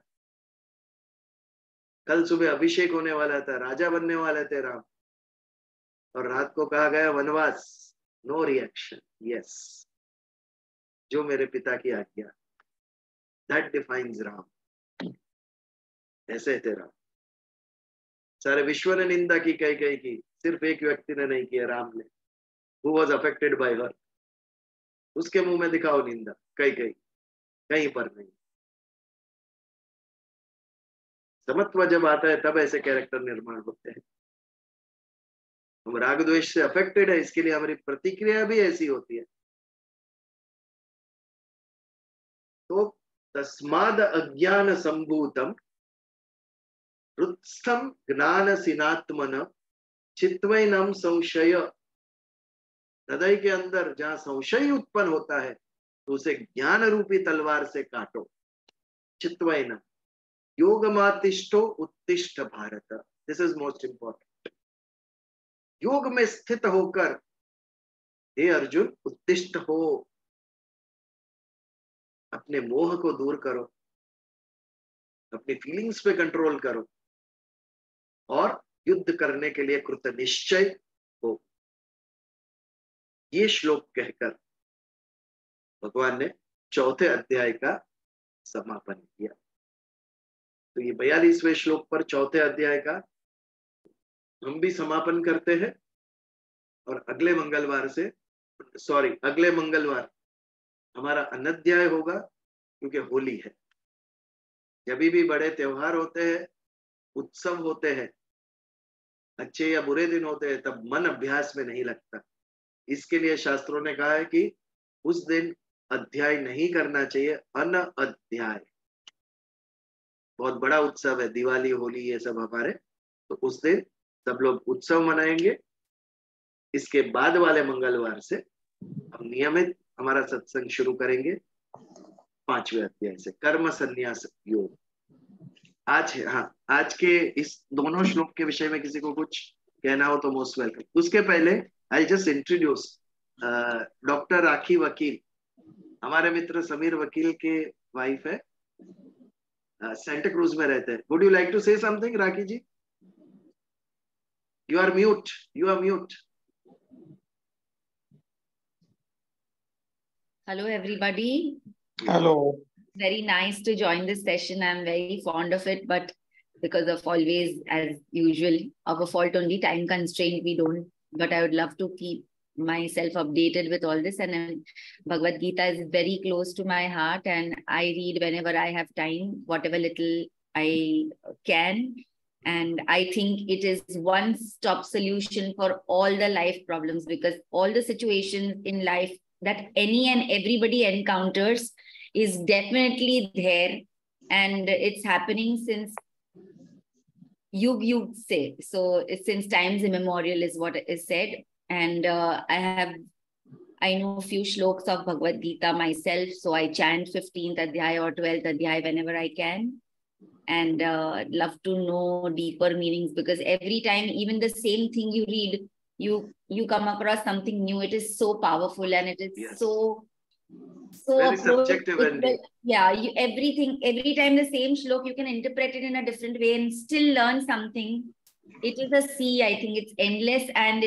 कल सुबह अभिषेक होने वाला था, राजा बनने वाले थे राम, और रात को कहा गया वनवास, नो रिएक्शन, यस, जो मेरे पिता की आज्ञा, दैट डिफाइंस राम। ऐसे थे राम। सारे विश्व ने निंदा की कई की, सिर्फ एक व्यक्ति ने नहीं किया, राम ने, who was affected by her. उसके मुंह में दिखाओ निंदा, कहीं पर नहीं। समत्व जब आता है तब ऐसे कैरेक्टर निर्माण होते हैं। हम राग द्वेष से अफेक्टेड है, इसके लिए हमारी प्रतिक्रिया भी ऐसी होती है। तो तस्माद अज्ञान संभूतम हृत्स्थम ज्ञान सिनात्मन चित्वैनम संशय। हृदय के अंदर जहां संशय उत्पन्न होता है तो उसे ज्ञान रूपी तलवार से काटो। चित्वैनम योगमातिष्ठो उत्तिष्ठ भारत, दिस इज मोस्ट इंपॉर्टेंट। योग में स्थित होकर हे अर्जुन उत्तिष्ठ हो, अपने मोह को दूर करो, अपनी फीलिंग्स पे कंट्रोल करो और युद्ध करने के लिए कृत निश्चय हो। ये श्लोक कहकर भगवान ने चौथे अध्याय का समापन किया। तो ये 42वें श्लोक पर चौथे अध्याय का हम भी समापन करते हैं। और अगले मंगलवार हमारा अनध्याय होगा, क्योंकि होली है। जब भी बड़े त्योहार होते हैं, उत्सव होते हैं, अच्छे या बुरे दिन होते हैं, तब मन अभ्यास में नहीं लगता। इसके लिए शास्त्रों ने कहा है कि उस दिन अध्याय नहीं करना चाहिए, अनअध्याय। बहुत बड़ा उत्सव है, दिवाली, होली, ये सब हमारे, तो उस दिन सब लोग उत्सव मनाएंगे। इसके बाद वाले मंगलवार से हम नियमित हमारा सत्संग शुरू करेंगे 5वें अध्याय से, कर्म संन्यास योग। आज के इस दोनों श्लोक के विषय में किसी को कुछ कहना हो तो मोस्ट वेलकम। उसके पहले I just introduce doctor Rakhi Vakil, हमारे मित्र समीर वकील के वाइफ है, सेंटा क्रूज में रहते हैं। Would you like to say something Rakhi ji? You are mute. Hello, everybody. Hello. Very nice to join this session. I'm very fond of it, but because of always, as usual, our fault only, time constraint, we don't. But I would love to keep myself updated with all this. And Bhagavad Gita is very close to my heart, and I read whenever I have time, whatever little I can. And I think it is one-stop solution for all the life problems, because all the situations in life that any and everybody encounters is definitely there, and it's happening since yug say. So since times immemorial is what is said. And I know a few shloks of Bhagavad Gita myself, so I chant 15th adhyay or 12th adhyay whenever I can, and love to know deeper meanings, because every time, even the same thing you read, you come across something new. It is so powerful, and it is so very subjective and deep. every time the same shlok, you can interpret it in a different way and still learn something. It is a sea. I think it's endless, and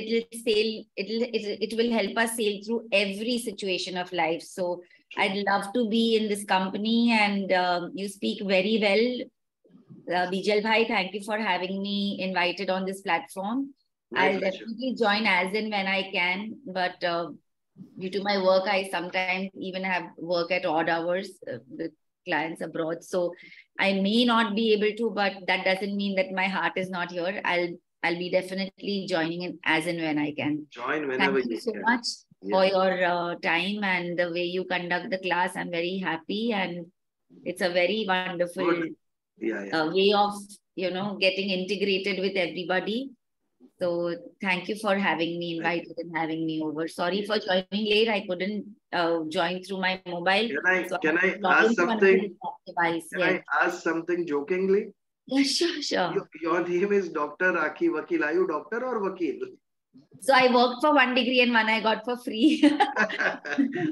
it will help us sail through every situation of life. So I'd love to be in this company, and you speak very well. Bijal Bhai, thank you for having me invited on this platform. I'll definitely join as and when I can, but due to my work, I sometimes even have work at odd hours with clients abroad. So I may not be able to, but that doesn't mean that my heart is not here. I'll be definitely joining in as and when I can. Join whenever you can. Thank you so much for your time and the way you conduct the class. I'm very happy, and it's a very wonderful way of, getting integrated with everybody. So thank you for having me invited and having me over. Sorry for joining late. I couldn't join through my mobile. Can I ask something? I ask something jokingly? Yeah, sure. Your name is Dr. Rakhi Vakil. Are you doctor or vakil? So I worked for 1 degree and one I got for free.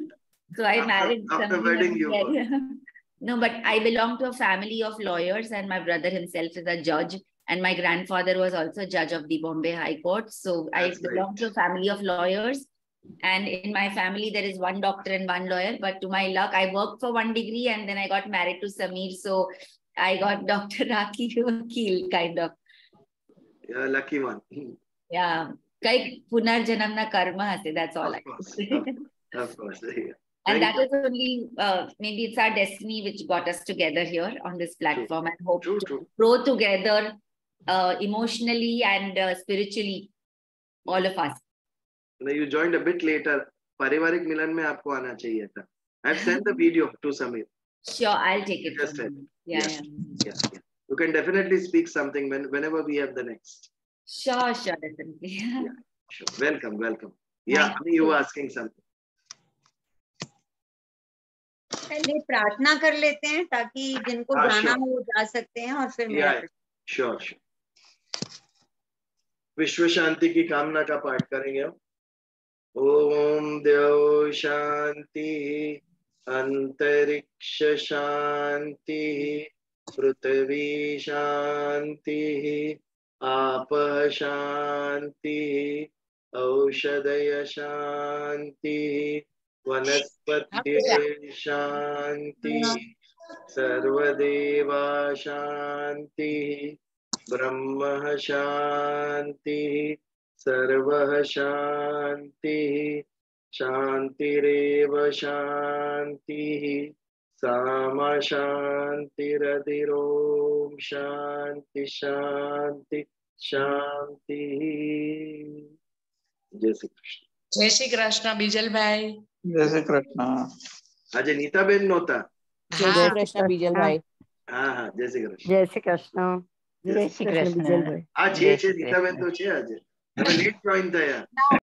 So I married after somebody wedding of you very- No, but I belong to a family of lawyers, and my brother himself is a judge, and my grandfather was also a judge of the Bombay High Court. So That's I belong great. to a family of lawyers, and in my family there is one doctor and one lawyer. But to my luck, I worked for one degree, and then I got married to Samir. So I got Dr. Rakhi Vakil, kind of. You're a lucky one. Yeah. Kai punarjanamna karma hase, that's all Of I course, can say. of course. Yeah. And Thank that is only, maybe it's our destiny which got us together here on this platform, and hope True, to true. grow together emotionally and spiritually, all of us. No, you joined a bit later. पारिवारिक मिलन में आपको आना चाहिए था. I've sent the video to Samir. Sure, I'll take it Just from said. you. Yeah, Yes. yeah. Yeah. You can definitely speak something whenever we have the next. Sure, definitely. Yeah. Sure. Welcome, welcome. Yeah, Thank you you. were asking something. पहले प्रार्थना कर लेते हैं ताकि जिनको हाँ, जाना sure. हो वो जा सकते हैं और फिर मेरा Yeah, sure, sure. विश्व शांति की कामना का पाठ करेंगे हम. ओम देव शांति, अंतरिक्ष शांति, पृथ्वी शांति, आप शांति, औषधय शांति, वनस्पत्ये शांति, सर्वदेवा शांति, ब्रह्म शांति, सर्वः शांति, शांतिरेव शांतिः, सामा शांतिरधिरोम शांति शांति शांतिः. जय श्री कृष्ण. जय श्री कृष्ण बीजल भाई. जय श्री कृष्ण. આજે નીતાબેન નહોતા. जय श्री कृष्ण बीजल भाई. હા હા, જય શ્રી કૃષ્ણ. જય શ્રી કૃષ્ણ. જય શ્રી કૃષ્ણ. આ છે નીતાબેન તો છે આજે. તમે લેટ જોઈન થયા.